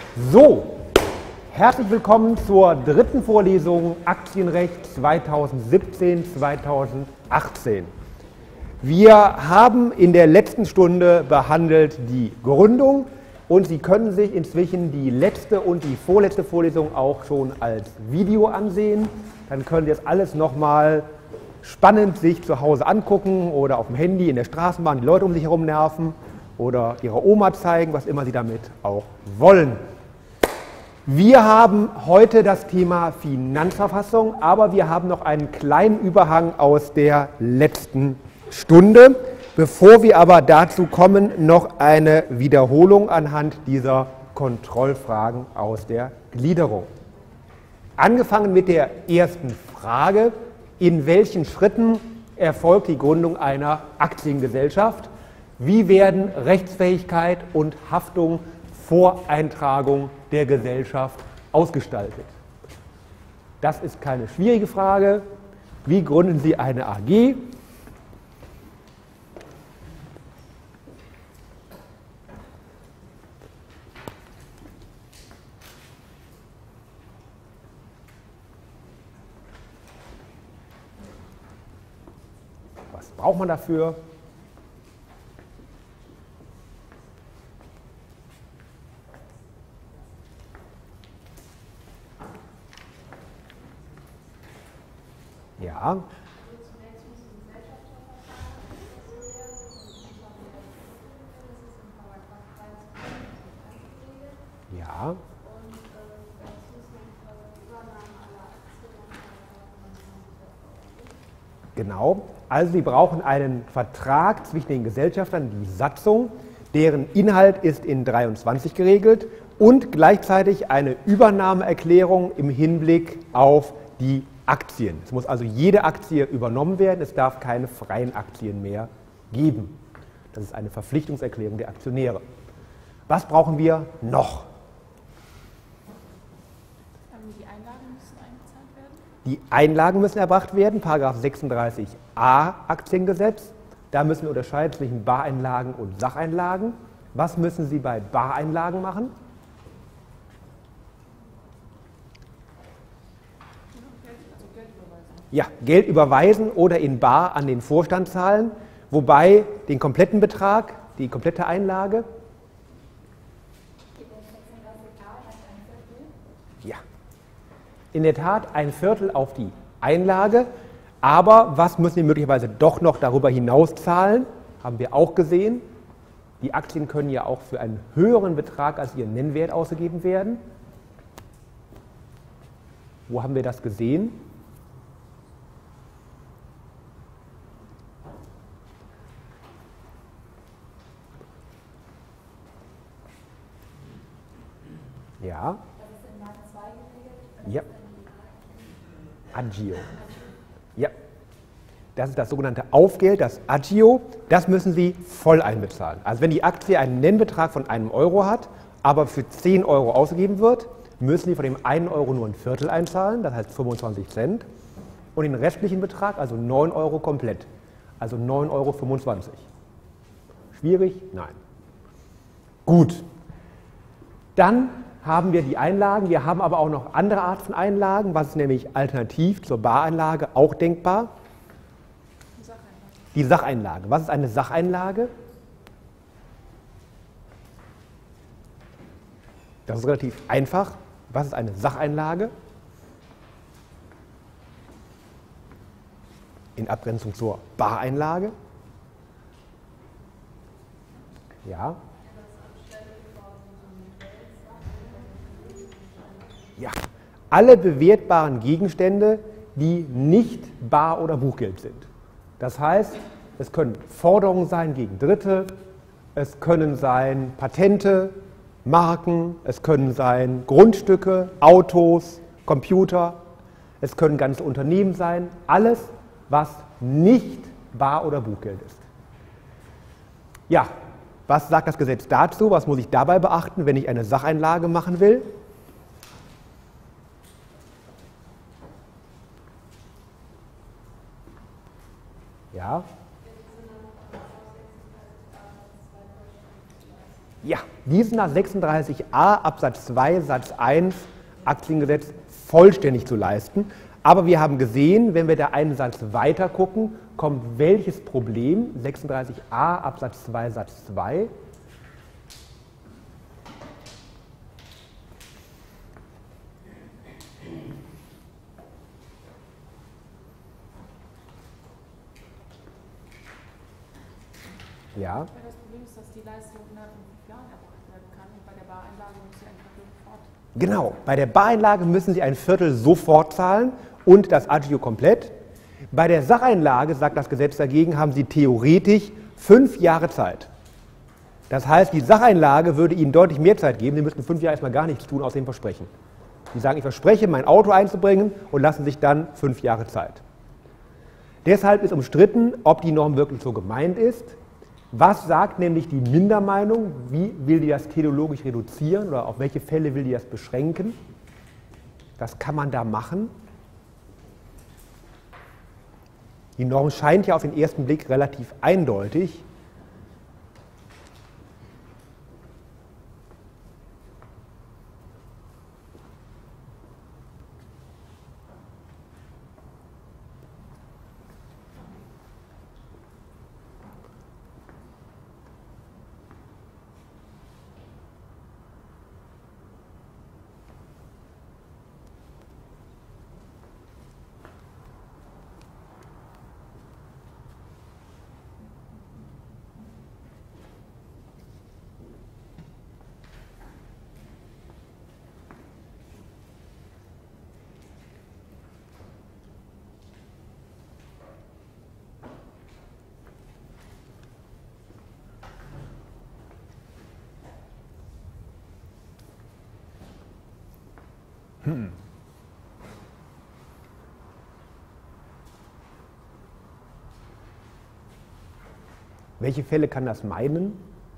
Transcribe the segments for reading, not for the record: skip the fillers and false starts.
So, herzlich willkommen zur dritten Vorlesung Aktienrecht 2017-2018. Wir haben in der letzten Stunde behandelt die Gründung und Sie können sich inzwischen die letzte und die vorletzte Vorlesung auch schon als Video ansehen. Dann können Sie das alles nochmal spannend sich zu Hause angucken oder auf dem Handy in der Straßenbahn die Leute um sich herum nerven oder Ihrer Oma zeigen, was immer Sie damit auch wollen. Wir haben heute das Thema Finanzverfassung, aber wir haben noch einen kleinen Überhang aus der letzten Stunde. Bevor wir aber dazu kommen, noch eine Wiederholung anhand dieser Kontrollfragen aus der Gliederung. Angefangen mit der ersten Frage: In welchen Schritten erfolgt die Gründung einer Aktiengesellschaft? Wie werden Rechtsfähigkeit und Haftung vor Eintragung der Gesellschaft ausgestaltet? Das ist keine schwierige Frage. Wie gründen Sie eine AG? Was braucht man dafür? Ja. Ja. Genau. Also Sie brauchen einen Vertrag zwischen den Gesellschaftern, die Satzung, deren Inhalt ist in 23 geregelt und gleichzeitig eine Übernahmeerklärung im Hinblick auf die Aktien. Es muss also jede Aktie übernommen werden, es darf keine freien Aktien mehr geben. Das ist eine Verpflichtungserklärung der Aktionäre. Was brauchen wir noch? Die Einlagen müssen eingezahlt werden? Die Einlagen müssen erbracht werden, § 36a Aktiengesetz. Da müssen wir unterscheiden zwischen Bareinlagen und Sacheinlagen. Was müssen Sie bei Bareinlagen machen? Ja, Geld überweisen oder in bar an den Vorstand zahlen, wobei den kompletten Betrag, die komplette Einlage, ja, in der Tat ein Viertel auf die Einlage, aber was müssen Sie möglicherweise doch noch darüber hinaus zahlen, haben wir auch gesehen. Die Aktien können ja auch für einen höheren Betrag als ihr Nennwert ausgegeben werden. Wo haben wir das gesehen? Ja. Ja. Agio. Ja. Das ist das sogenannte Aufgeld, das Agio. Das müssen Sie voll einbezahlen. Also wenn die Aktie einen Nennbetrag von einem Euro hat, aber für 10 Euro ausgegeben wird, müssen Sie von dem 1 Euro nur ein Viertel einzahlen, das heißt 25 Cent. Und den restlichen Betrag, also 9 Euro komplett, also 9,25 Euro. Schwierig? Nein. Gut. Dann haben wir die Einlagen, wir haben aber auch noch andere Arten von Einlagen, was ist nämlich alternativ zur Bareinlage auch denkbar? Die Sacheinlage. Was ist eine Sacheinlage? Das ist relativ einfach. Was ist eine Sacheinlage? In Abgrenzung zur Bareinlage? Ja. Ja, alle bewertbaren Gegenstände, die nicht Bar- oder Buchgeld sind. Das heißt, es können Forderungen sein gegen Dritte, es können sein Patente, Marken, es können sein Grundstücke, Autos, Computer, es können ganze Unternehmen sein, alles, was nicht Bar- oder Buchgeld ist. Ja, was sagt das Gesetz dazu? Was muss ich dabei beachten, wenn ich eine Sacheinlage machen will? Ja. Ja, die sind nach 36a Absatz 2 Satz 1 Aktiengesetz vollständig zu leisten. Aber wir haben gesehen, wenn wir da einen Satz weiter gucken, kommt welches Problem? 36a Absatz 2 Satz 2. Ja. Das Problem ist, dass die Leistung innerhalb von 5 Jahren erbracht werden kann und bei der Bareinlage muss sie einfach sofort. Genau, bei der Bareinlage müssen Sie ein Viertel sofort zahlen und das Agio komplett. Bei der Sacheinlage, sagt das Gesetz dagegen, haben Sie theoretisch 5 Jahre Zeit. Das heißt, die Sacheinlage würde Ihnen deutlich mehr Zeit geben. Sie müssten 5 Jahre erstmal gar nichts tun, außer dem Versprechen. Sie sagen, ich verspreche, mein Auto einzubringen und lassen sich dann 5 Jahre Zeit. Deshalb ist umstritten, ob die Norm wirklich so gemeint ist. Was sagt nämlich die Mindermeinung? Wie will die das teleologisch reduzieren oder auf welche Fälle will die das beschränken? Was kann man da machen? Die Norm scheint ja auf den ersten Blick relativ eindeutig. Welche Fälle kann das meinen?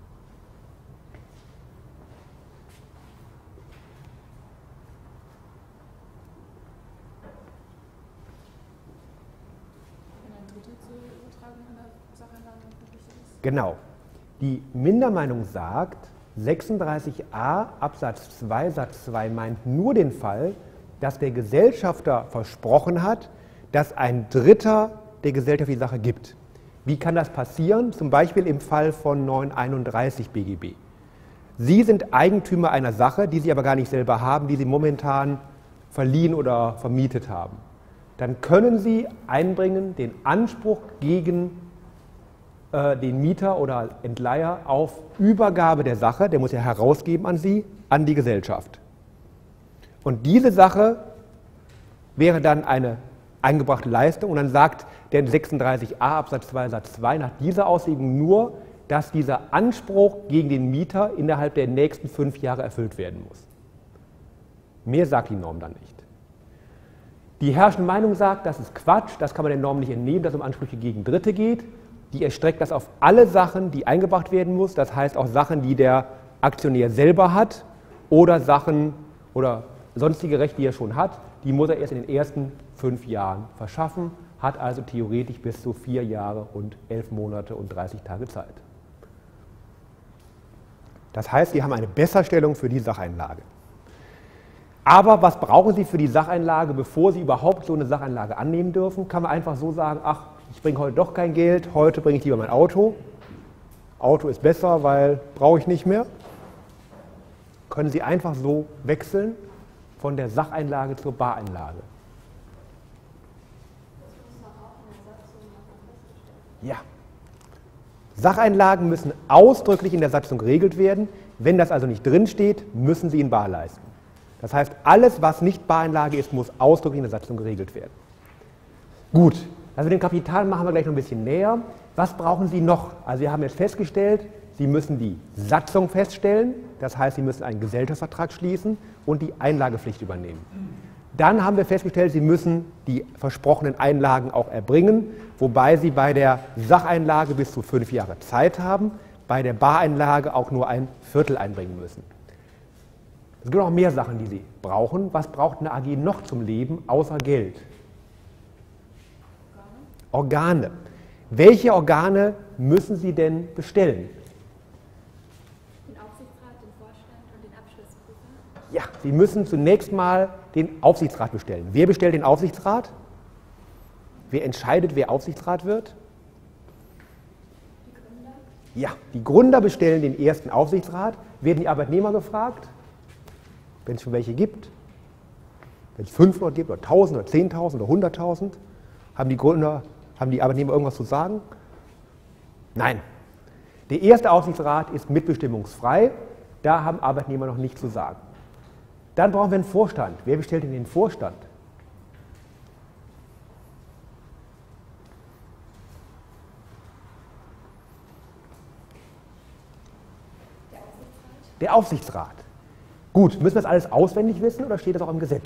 Wenn ein Drittel zur Übertragung einer Sacheinlage möglich ist. Genau. Die Mindermeinung sagt, 36a Absatz 2 Satz 2 meint nur den Fall, dass der Gesellschafter versprochen hat, dass ein Dritter der Gesellschaft die Sache gibt. Wie kann das passieren? Zum Beispiel im Fall von 931 BGB. Sie sind Eigentümer einer Sache, die Sie aber gar nicht selber haben, die Sie momentan verliehen oder vermietet haben. Dann können Sie einbringen den Anspruch gegen den Mieter oder Entleiher auf Übergabe der Sache, der muss ja herausgeben an Sie, an die Gesellschaft. Und diese Sache wäre dann eine eingebrachte Leistung und dann sagt der 36a Absatz 2 Satz 2 nach dieser Auslegung nur, dass dieser Anspruch gegen den Mieter innerhalb der nächsten 5 Jahre erfüllt werden muss. Mehr sagt die Norm dann nicht. Die herrschende Meinung sagt, das ist Quatsch, das kann man der Norm nicht entnehmen, dass es um Ansprüche gegen Dritte geht. Die erstreckt das auf alle Sachen, die eingebracht werden muss, das heißt auch Sachen, die der Aktionär selber hat oder Sachen oder sonstige Rechte, die er schon hat, die muss er erst in den ersten 5 Jahren verschaffen, hat also theoretisch bis zu 4 Jahre und 11 Monate und 30 Tage Zeit. Das heißt, Sie haben eine Besserstellung für die Sacheinlage. Aber was brauchen Sie für die Sacheinlage, bevor Sie überhaupt so eine Sacheinlage annehmen dürfen? Kann man einfach so sagen, ach, ich bringe heute doch kein Geld, heute bringe ich lieber mein Auto. Auto ist besser, weil brauche ich nicht mehr. Können Sie einfach so wechseln von der Sacheinlage zur Bareinlage? Ja. Sacheinlagen müssen ausdrücklich in der Satzung geregelt werden. Wenn das also nicht drinsteht, müssen Sie in bar leisten. Das heißt, alles, was nicht Bareinlage ist, muss ausdrücklich in der Satzung geregelt werden. Gut, also den Kapital machen wir gleich noch ein bisschen näher. Was brauchen Sie noch? Also wir haben jetzt festgestellt, Sie müssen die Satzung feststellen, das heißt, Sie müssen einen Gesellschaftsvertrag schließen und die Einlagepflicht übernehmen. Dann haben wir festgestellt, Sie müssen die versprochenen Einlagen auch erbringen, wobei Sie bei der Sacheinlage bis zu 5 Jahre Zeit haben, bei der Bareinlage auch nur ein Viertel einbringen müssen. Es gibt noch mehr Sachen, die Sie brauchen. Was braucht eine AG noch zum Leben, außer Geld? Organe. Welche Organe müssen Sie denn bestellen? Den Aufsichtsrat, den Vorstand und den Abschlussprüfer? Ja, Sie müssen zunächst mal den Aufsichtsrat bestellen. Wer bestellt den Aufsichtsrat? Wer entscheidet, wer Aufsichtsrat wird? Die Gründer? Ja, die Gründer bestellen den ersten Aufsichtsrat. Werden die Arbeitnehmer gefragt? Wenn es schon welche gibt? Wenn es 500 gibt oder 1000 oder 10.000 oder 100.000? Haben die Arbeitnehmer irgendwas zu sagen? Nein. Der erste Aufsichtsrat ist mitbestimmungsfrei. Da haben Arbeitnehmer noch nichts zu sagen. Dann brauchen wir einen Vorstand. Wer bestellt denn den Vorstand? Der Aufsichtsrat. Gut, müssen wir das alles auswendig wissen oder steht das auch im Gesetz?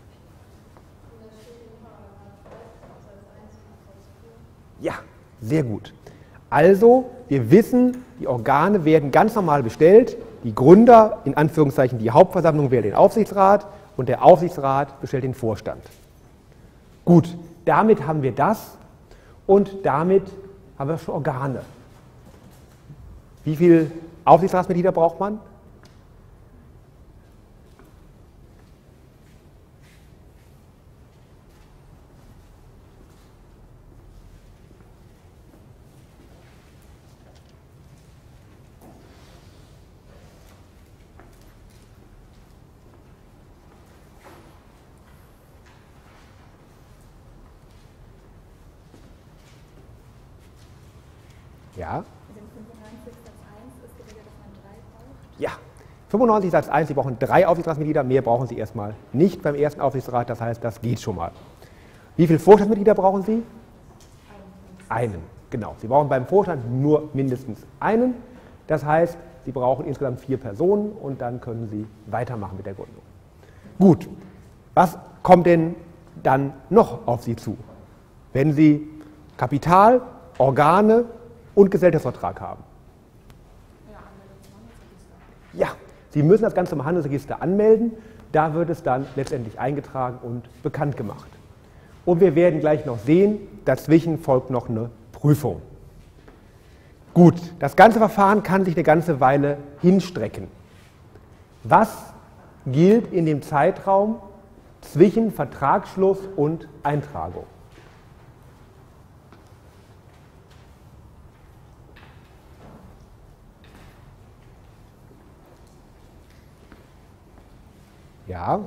Ja, sehr gut. Also, wir wissen, die Organe werden ganz normal bestellt. Die Gründer, in Anführungszeichen die Hauptversammlung, wählt den Aufsichtsrat und der Aufsichtsrat bestellt den Vorstand. Gut, damit haben wir das und damit haben wir schon Organe. Wie viele Aufsichtsratsmitglieder braucht man? Ja. Also im 95 Satz 1 ist geregelt, dass man 3 braucht. Ja. 95 Satz 1, Sie brauchen 3 Aufsichtsratsmitglieder, mehr brauchen Sie erstmal nicht beim ersten Aufsichtsrat, das heißt, das geht schon mal. Wie viele Vorstandsmitglieder brauchen Sie? Einen, genau. Sie brauchen beim Vorstand nur mindestens einen, das heißt, Sie brauchen insgesamt 4 Personen und dann können Sie weitermachen mit der Gründung. Gut, was kommt denn dann noch auf Sie zu, wenn Sie Kapital, Organe und Gesellschaftsvertrag haben? Ja, Anmeldung zum Handelsregister. Ja, Sie müssen das Ganze im Handelsregister anmelden, da wird es dann letztendlich eingetragen und bekannt gemacht. Und wir werden gleich noch sehen, dazwischen folgt noch eine Prüfung. Gut, das ganze Verfahren kann sich eine ganze Weile hinstrecken. Was gilt in dem Zeitraum zwischen Vertragsschluss und Eintragung? Ja.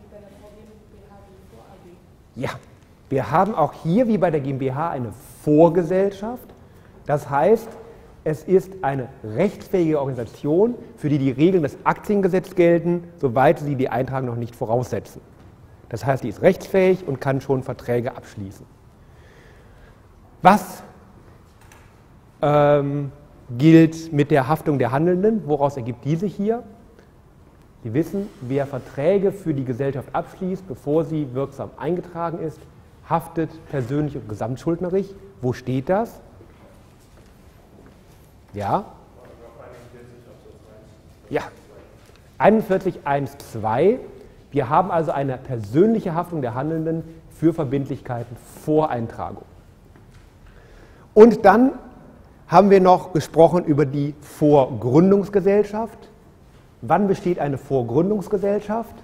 Ja, wir haben auch hier wie bei der GmbH eine Vorgesellschaft. Das heißt, es ist eine rechtsfähige Organisation, für die die Regeln des Aktiengesetzes gelten, soweit sie die Eintragung noch nicht voraussetzen. Das heißt, die ist rechtsfähig und kann schon Verträge abschließen. Was gilt mit der Haftung der Handelnden? Woraus ergibt diese hier? Sie wissen, wer Verträge für die Gesellschaft abschließt, bevor sie wirksam eingetragen ist, haftet persönlich und gesamtschuldnerig. Wo steht das? Ja? Ja. 41.1.2. Wir haben also eine persönliche Haftung der Handelnden für Verbindlichkeiten vor Eintragung. Und dann haben wir noch gesprochen über die Vorgründungsgesellschaft. Wann besteht eine Vorgründungsgesellschaft?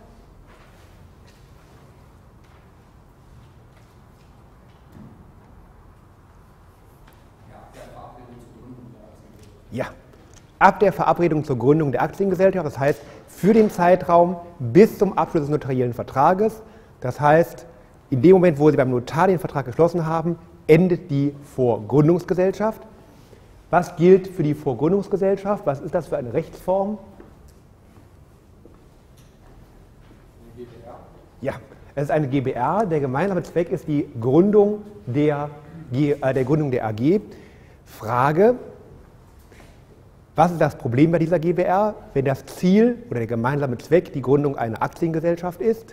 Ja, ab der Verabredung zur Gründung der Aktiengesellschaft, das heißt für den Zeitraum bis zum Abschluss des notariellen Vertrages. Das heißt, in dem Moment, wo Sie beim Notar den Vertrag geschlossen haben, endet die Vorgründungsgesellschaft. Was gilt für die Vorgründungsgesellschaft? Was ist das für eine Rechtsform? Ja, es ist eine GbR. Der gemeinsame Zweck ist die Gründung der AG. Frage: Was ist das Problem bei dieser GbR, wenn das Ziel oder der gemeinsame Zweck die Gründung einer Aktiengesellschaft ist?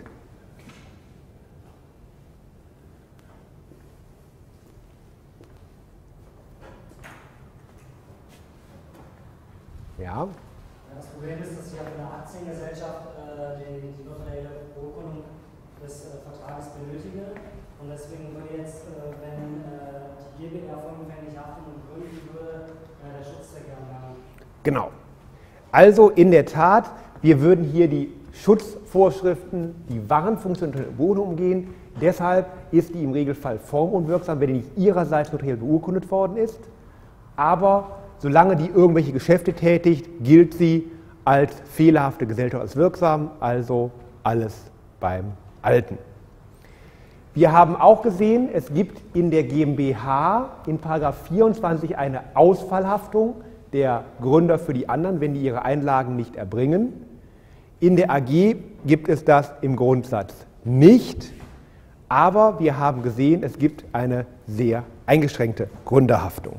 Ja. Das Problem ist, dass ich auf einer Aktiengesellschaft die notarielle Beurkundung des Vertrages benötige. Und deswegen würde jetzt, wenn die GbR vollumfänglich haften und gründen würde, der Schutzzweck erlangen. Genau. Also in der Tat, wir würden hier die Schutzvorschriften, die Warnfunktion der Beurkundung umgehen. Deshalb ist die im Regelfall formunwirksam, wenn die nicht ihrerseits notariell beurkundet worden ist. Aber solange die irgendwelche Geschäfte tätigt, gilt sie als fehlerhafte Gesellschaft als wirksam, also alles beim Alten. Wir haben auch gesehen, es gibt in der GmbH in § 24 eine Ausfallhaftung der Gründer für die anderen, wenn die ihre Einlagen nicht erbringen. In der AG gibt es das im Grundsatz nicht, aber wir haben gesehen, es gibt eine sehr eingeschränkte Gründerhaftung.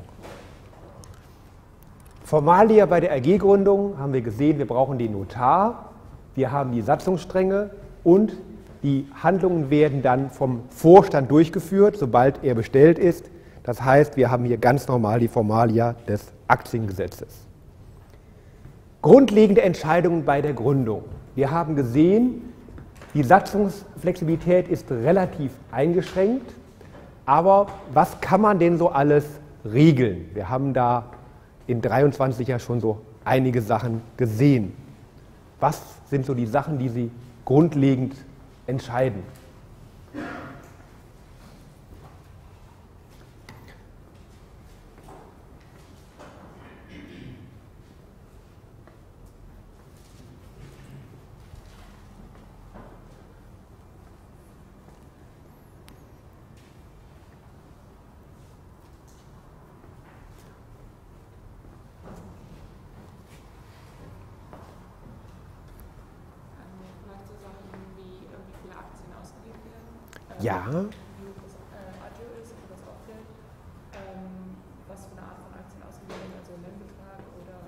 Formalia bei der AG-Gründung haben wir gesehen, wir brauchen den Notar, wir haben die Satzungsstrenge und die Handlungen werden dann vom Vorstand durchgeführt, sobald er bestellt ist. Das heißt, wir haben hier ganz normal die Formalia des Aktiengesetzes. Grundlegende Entscheidungen bei der Gründung. Wir haben gesehen, die Satzungsflexibilität ist relativ eingeschränkt, aber was kann man denn so alles regeln? Wir haben da in 23 ja schon so einige Sachen gesehen. Was sind so die Sachen, die Sie grundlegend entscheiden? Ja. Wie hoch das Agio ist, ob das auffällt, was für eine Art von Aktien ausgegeben werden, also Nennbetrag oder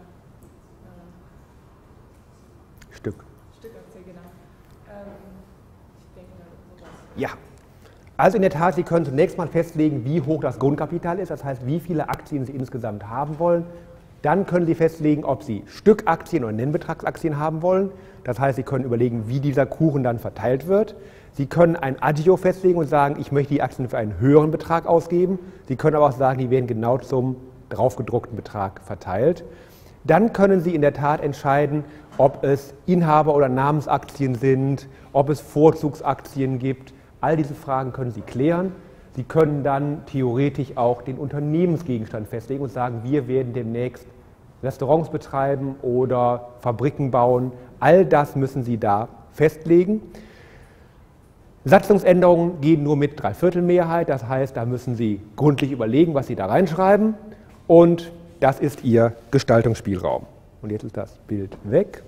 Stückaktie, genau. Ich denke mal sowas. Ja. Also in der Tat, Sie können zunächst mal festlegen, wie hoch das Grundkapital ist, das heißt, wie viele Aktien Sie insgesamt haben wollen. Dann können Sie festlegen, ob Sie Stückaktien oder Nennbetragsaktien haben wollen. Das heißt, Sie können überlegen, wie dieser Kuchen dann verteilt wird. Sie können ein Agio festlegen und sagen, ich möchte die Aktien für einen höheren Betrag ausgeben. Sie können aber auch sagen, die werden genau zum draufgedruckten Betrag verteilt. Dann können Sie in der Tat entscheiden, ob es Inhaber- oder Namensaktien sind, ob es Vorzugsaktien gibt. All diese Fragen können Sie klären. Sie können dann theoretisch auch den Unternehmensgegenstand festlegen und sagen, wir werden demnächst Restaurants betreiben oder Fabriken bauen. All das müssen Sie da festlegen. Satzungsänderungen gehen nur mit Dreiviertelmehrheit, das heißt, da müssen Sie gründlich überlegen, was Sie da reinschreiben, und das ist Ihr Gestaltungsspielraum. Und jetzt ist das Bild weg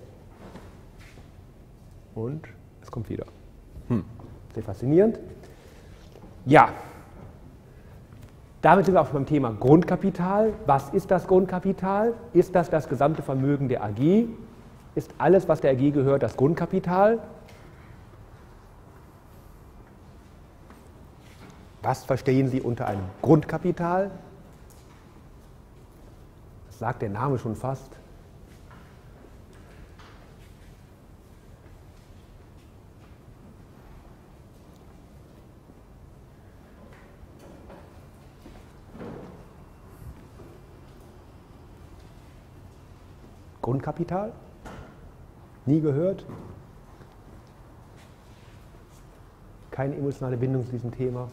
und es kommt wieder. Sehr faszinierend. Ja, damit sind wir auch beim Thema Grundkapital. Was ist das Grundkapital? Ist das das gesamte Vermögen der AG? Ist alles, was der AG gehört, das Grundkapital? Was verstehen Sie unter einem Grundkapital? Das sagt der Name schon fast. Grundkapital? Nie gehört? Keine emotionale Bindung zu diesem Thema?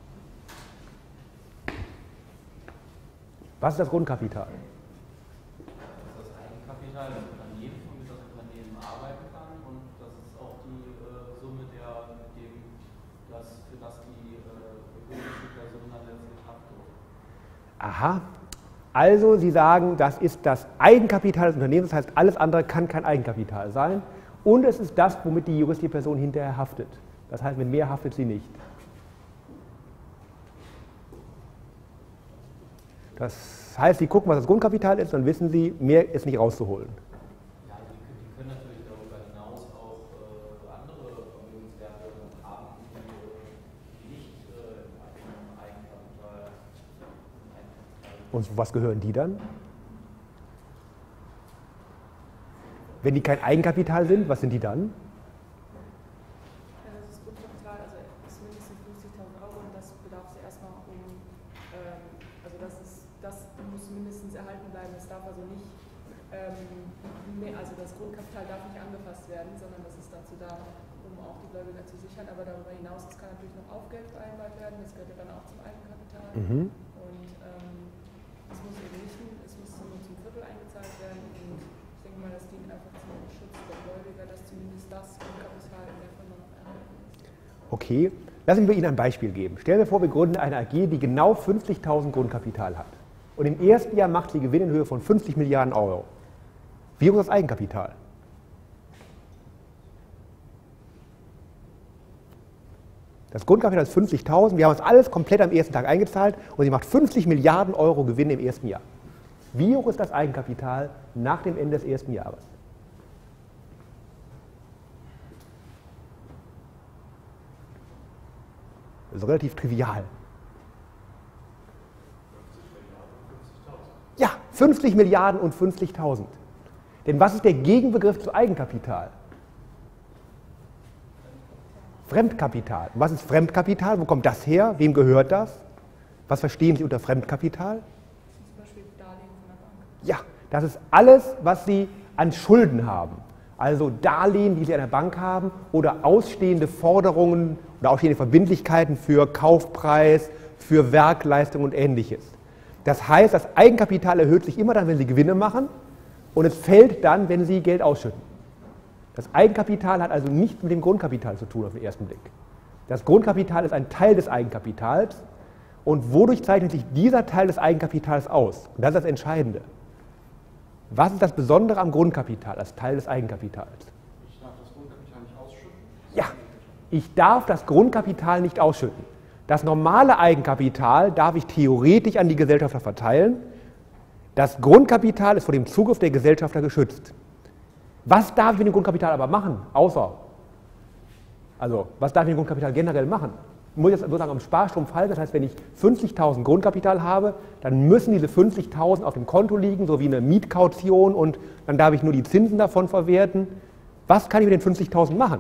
Was ist das Grundkapital? Das ist das Eigenkapital des Unternehmens, womit das Unternehmen arbeiten kann, und das ist auch die Summe, für das die juristische Person dann letztlich haftet. Aha, also Sie sagen, das ist das Eigenkapital des Unternehmens, das heißt, alles andere kann kein Eigenkapital sein, und es ist das, womit die juristische Person hinterher haftet. Das heißt, mit mehr haftet sie nicht. Das heißt, Sie gucken, was das Grundkapital ist, dann wissen Sie, mehr ist nicht rauszuholen. Ja, die können natürlich darüber hinaus auch andere Vermögenswerte haben, die nicht im Eigenkapital. Und was gehören die dann? Wenn die kein Eigenkapital sind, was sind die dann? Das Grundkapital, also ist mindestens 50.000 Euro, und das bedarf sie erstmal also das muss mindestens erhalten bleiben. Es darf also nicht Nee, also das Grundkapital darf nicht angepasst werden, sondern das ist dazu da, um auch die Gläubiger zu sichern. Aber darüber hinaus, es kann natürlich noch Aufgeld vereinbart werden, das gehört ja dann auch zum Eigenkapital. Und es muss eben nicht, es muss nur zum Viertel eingezahlt werden. Und ich denke mal, das dient einfach zum Schutz der Gläubiger, dass zumindest das Grundkapital in der Form noch erhalten ist. Okay, lassen wir Ihnen ein Beispiel geben. Stellen wir vor, wir gründen eine AG, die genau 50.000 Grundkapital hat. Und im ersten Jahr macht sie Gewinn in Höhe von 50 Milliarden Euro. Wie hoch ist das Eigenkapital? Das Grundkapital ist 50.000, wir haben es alles komplett am ersten Tag eingezahlt und sie macht 50 Milliarden Euro Gewinn im ersten Jahr. Wie hoch ist das Eigenkapital nach dem Ende des ersten Jahres? Das ist relativ trivial. Ja, 50 Milliarden und 50.000. Denn was ist der Gegenbegriff zu Eigenkapital? Fremdkapital. Und was ist Fremdkapital? Wo kommt das her? Wem gehört das? Was verstehen Sie unter Fremdkapital? Zum Beispiel Darlehen von der Bank. Ja, das ist alles, was Sie an Schulden haben. Also Darlehen, die Sie an der Bank haben oder ausstehende Forderungen oder ausstehende Verbindlichkeiten für Kaufpreis, für Werkleistung und Ähnliches. Das heißt, das Eigenkapital erhöht sich immer dann, wenn Sie Gewinne machen und es fällt dann, wenn Sie Geld ausschütten. Das Eigenkapital hat also nichts mit dem Grundkapital zu tun auf den ersten Blick. Das Grundkapital ist ein Teil des Eigenkapitals und wodurch zeichnet sich dieser Teil des Eigenkapitals aus? Und das ist das Entscheidende. Was ist das Besondere am Grundkapital als Teil des Eigenkapitals? Ich darf das Grundkapital nicht ausschütten? Ja, ich darf das Grundkapital nicht ausschütten. Das normale Eigenkapital darf ich theoretisch an die Gesellschafter verteilen. Das Grundkapital ist vor dem Zugriff der Gesellschafter geschützt. Was darf ich mit dem Grundkapital aber machen? Was darf ich mit dem Grundkapital generell machen? Muss ich jetzt sozusagen am Sparstrom fallen? Das heißt, wenn ich 50.000 Grundkapital habe, dann müssen diese 50.000 auf dem Konto liegen, so wie eine Mietkaution, und dann darf ich nur die Zinsen davon verwerten. Was kann ich mit den 50.000 machen?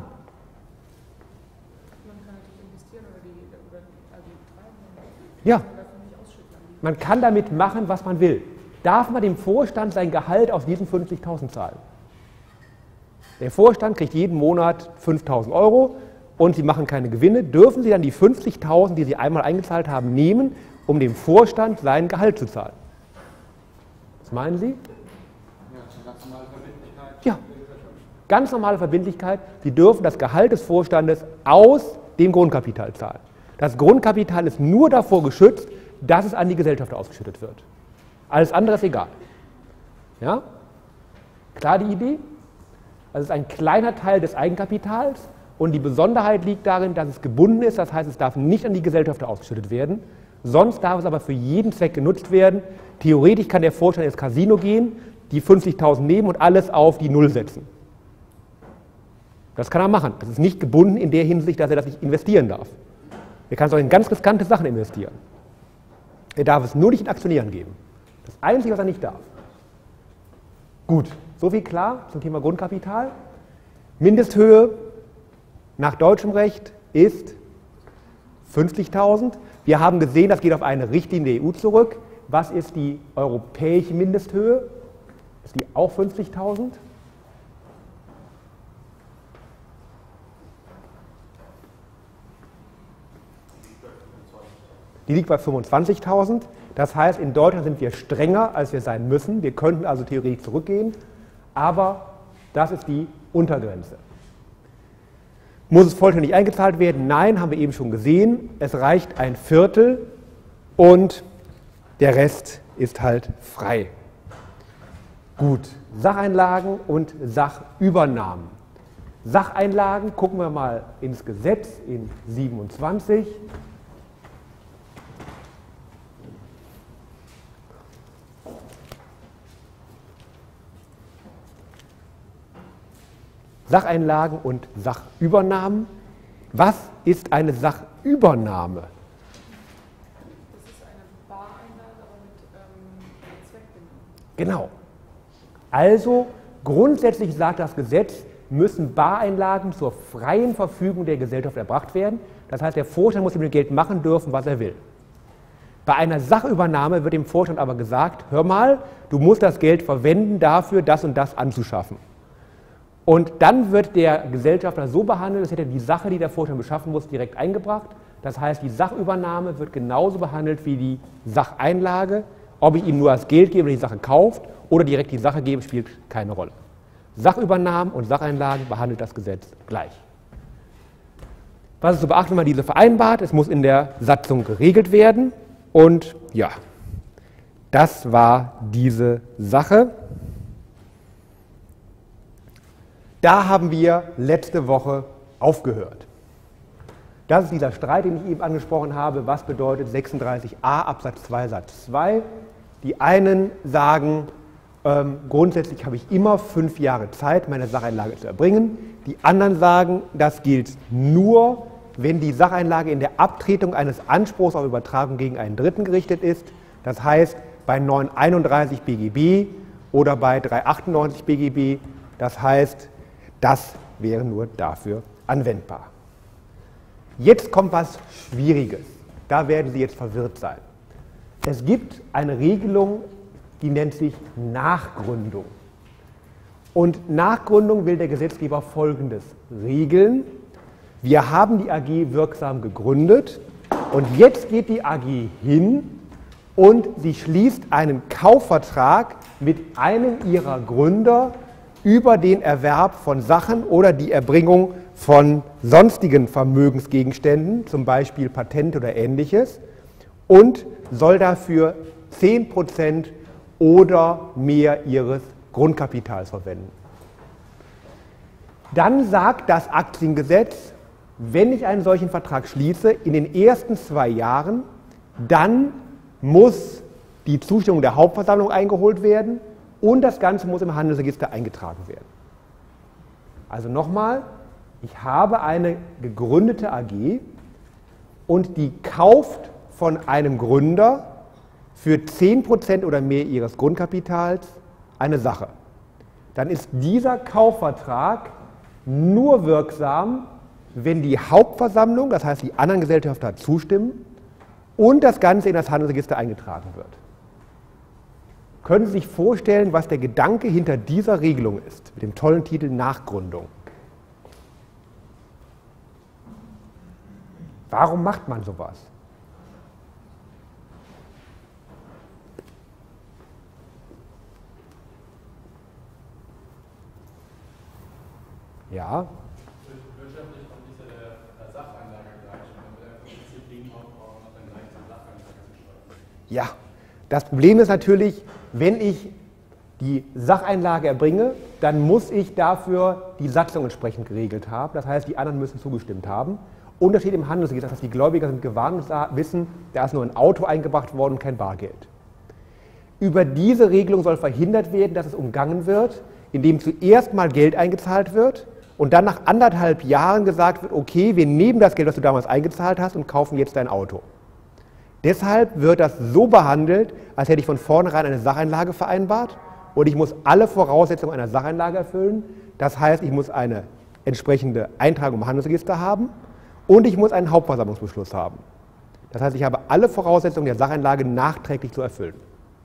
Man kann natürlich investieren oder die treiben. Ja, man kann damit machen, was man will. Darf man dem Vorstand sein Gehalt aus diesen 50.000 zahlen? Der Vorstand kriegt jeden Monat 5.000 Euro und Sie machen keine Gewinne. Dürfen Sie dann die 50.000, die Sie einmal eingezahlt haben, nehmen, um dem Vorstand sein Gehalt zu zahlen? Was meinen Sie? Ja, das ist eine ganz normale Verbindlichkeit. Ja, ganz normale Verbindlichkeit. Sie dürfen das Gehalt des Vorstandes aus dem Grundkapital zahlen. Das Grundkapital ist nur davor geschützt, dass es an die Gesellschafter ausgeschüttet wird. Alles andere ist egal. Ja? Klar die Idee? Also es ist ein kleiner Teil des Eigenkapitals und die Besonderheit liegt darin, dass es gebunden ist, das heißt, es darf nicht an die Gesellschafter ausgeschüttet werden, sonst darf es aber für jeden Zweck genutzt werden. Theoretisch kann der Vorstand ins Casino gehen, die 50.000 nehmen und alles auf die Null setzen. Das kann er machen. Das ist nicht gebunden in der Hinsicht, dass er das nicht investieren darf. Er kann es auch in ganz riskante Sachen investieren. Er darf es nur nicht in Aktionären geben. Das Einzige, was er nicht darf. Gut, so viel klar zum Thema Grundkapital. Mindesthöhe nach deutschem Recht ist 50.000. Wir haben gesehen, das geht auf eine Richtlinie der EU zurück. Was ist die europäische Mindesthöhe? Ist die auch 50.000? Die liegt bei 25.000. Das heißt, in Deutschland sind wir strenger, als wir sein müssen. Wir könnten also theoretisch zurückgehen, aber das ist die Untergrenze. Muss es vollständig eingezahlt werden? Nein, haben wir eben schon gesehen. Es reicht ein Viertel und der Rest ist halt frei. Gut, Sacheinlagen und Sachübernahmen. Sacheinlagen, gucken wir mal ins Gesetz in 27. Sacheinlagen und Sachübernahmen. Was ist eine Sachübernahme? Das ist eine Bareinlage, aber mit Zweckbindung. Genau. Also grundsätzlich sagt das Gesetz, müssen Bareinlagen zur freien Verfügung der Gesellschaft erbracht werden. Das heißt, der Vorstand muss mit dem Geld machen dürfen, was er will. Bei einer Sachübernahme wird dem Vorstand aber gesagt, hör mal, du musst das Geld verwenden dafür, das und das anzuschaffen. Und dann wird der Gesellschafter so behandelt, als hätte er die Sache, die der Vorstand beschaffen muss, direkt eingebracht. Das heißt, die Sachübernahme wird genauso behandelt wie die Sacheinlage. Ob ich ihm nur das Geld gebe, wenn die Sache kauft, oder direkt die Sache gebe, spielt keine Rolle. Sachübernahmen und Sacheinlagen behandelt das Gesetz gleich. Was ist zu beachten, wenn man diese vereinbart? Es muss in der Satzung geregelt werden. Und ja, das war diese Sache. Da haben wir letzte Woche aufgehört. Das ist dieser Streit, den ich eben angesprochen habe. Was bedeutet 36a Absatz 2 Satz 2? Die einen sagen, grundsätzlich habe ich immer 5 Jahre Zeit, meine Sacheinlage zu erbringen. Die anderen sagen, das gilt nur, wenn die Sacheinlage in der Abtretung eines Anspruchs auf Übertragung gegen einen Dritten gerichtet ist. Das heißt, bei 931 BGB oder bei 398 BGB. Das heißt, das wäre nur dafür anwendbar. Jetzt kommt was Schwieriges. Da werden Sie jetzt verwirrt sein. Es gibt eine Regelung, die nennt sich Nachgründung. Und Nachgründung will der Gesetzgeber Folgendes regeln. Wir haben die AG wirksam gegründet und jetzt geht die AG hin und sie schließt einen Kaufvertrag mit einem ihrer Gründer über den Erwerb von Sachen oder die Erbringung von sonstigen Vermögensgegenständen, zum Beispiel Patente oder Ähnliches, und soll dafür 10% oder mehr ihres Grundkapitals verwenden. Dann sagt das Aktiengesetz, wenn ich einen solchen Vertrag schließe, in den ersten 2 Jahren, dann muss die Zustimmung der Hauptversammlung eingeholt werden und das Ganze muss im Handelsregister eingetragen werden. Also nochmal, ich habe eine gegründete AG und die kauft von einem Gründer für 10% oder mehr ihres Grundkapitals eine Sache. Dann ist dieser Kaufvertrag nur wirksam, wenn die Hauptversammlung, das heißt die anderen Gesellschafter, zustimmen und das Ganze in das Handelsregister eingetragen wird. Können Sie sich vorstellen, was der Gedanke hinter dieser Regelung ist, mit dem tollen Titel Nachgründung? Warum macht man sowas? Ja. Wirtschaftlich kommt nicht der Sacheinlage gleich. Man will einfach Disziplin aufbauen und dann gleich zur Sacheinlage zu schreiben. Ja, das Problem ist natürlich, wenn ich die Sacheinlage erbringe, dann muss ich dafür die Satzung entsprechend geregelt haben. Das heißt, die anderen müssen zugestimmt haben. Und das steht im Handelsregister, das heißt, die Gläubiger sind gewarnt und wissen, da ist nur ein Auto eingebracht worden und kein Bargeld. Über diese Regelung soll verhindert werden, dass es umgangen wird, indem zuerst mal Geld eingezahlt wird und dann nach 1,5 Jahren gesagt wird, okay, wir nehmen das Geld, was du damals eingezahlt hast und kaufen jetzt dein Auto. Deshalb wird das so behandelt, als hätte ich von vornherein eine Sacheinlage vereinbart und ich muss alle Voraussetzungen einer Sacheinlage erfüllen. Das heißt, ich muss eine entsprechende Eintragung im Handelsregister haben und ich muss einen Hauptversammlungsbeschluss haben. Das heißt, ich habe alle Voraussetzungen der Sacheinlage nachträglich zu erfüllen.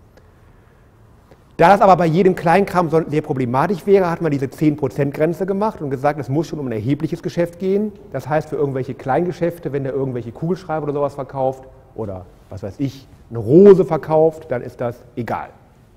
Da das aber bei jedem Kleinkram sehr problematisch wäre, hat man diese 10%-Grenze gemacht und gesagt, es muss schon um ein erhebliches Geschäft gehen. Das heißt, für irgendwelche Kleingeschäfte, wenn der irgendwelche Kugelschreiber oder sowas verkauft oder, was weiß ich, eine Rose verkauft, dann ist das egal.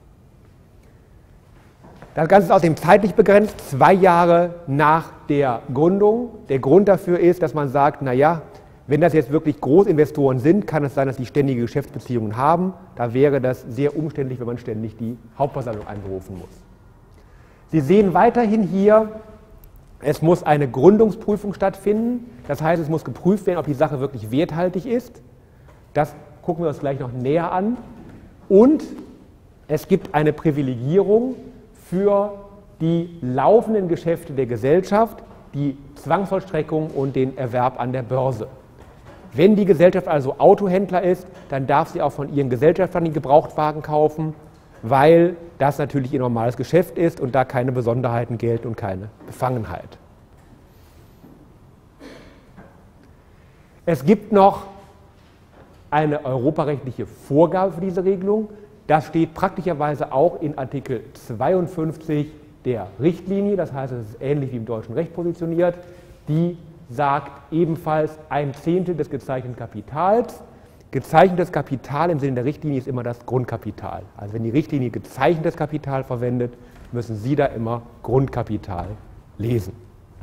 Das Ganze ist außerdem zeitlich begrenzt, 2 Jahre nach der Gründung. Der Grund dafür ist, dass man sagt, naja, wenn das jetzt wirklich Großinvestoren sind, kann es sein, dass die ständige Geschäftsbeziehungen haben. Da wäre das sehr umständlich, wenn man ständig die Hauptversammlung einberufen muss. Sie sehen weiterhin hier, es muss eine Gründungsprüfung stattfinden. Das heißt, es muss geprüft werden, ob die Sache wirklich werthaltig ist. Das gucken wir uns gleich noch näher an. Und es gibt eine Privilegierung für die laufenden Geschäfte der Gesellschaft, die Zwangsvollstreckung und den Erwerb an der Börse. Wenn die Gesellschaft also Autohändler ist, dann darf sie auch von ihren Gesellschaftern den Gebrauchtwagen kaufen, weil das natürlich ihr normales Geschäft ist und da keine Besonderheiten gelten und keine Befangenheit. Es gibt noch eine europarechtliche Vorgabe für diese Regelung. Das steht praktischerweise auch in Artikel 52 der Richtlinie, das heißt, es ist ähnlich wie im deutschen Recht positioniert. Die sagt ebenfalls 1/10 des gezeichneten Kapitals. Gezeichnetes Kapital im Sinne der Richtlinie ist immer das Grundkapital. Also wenn die Richtlinie gezeichnetes Kapital verwendet, müssen Sie da immer Grundkapital lesen.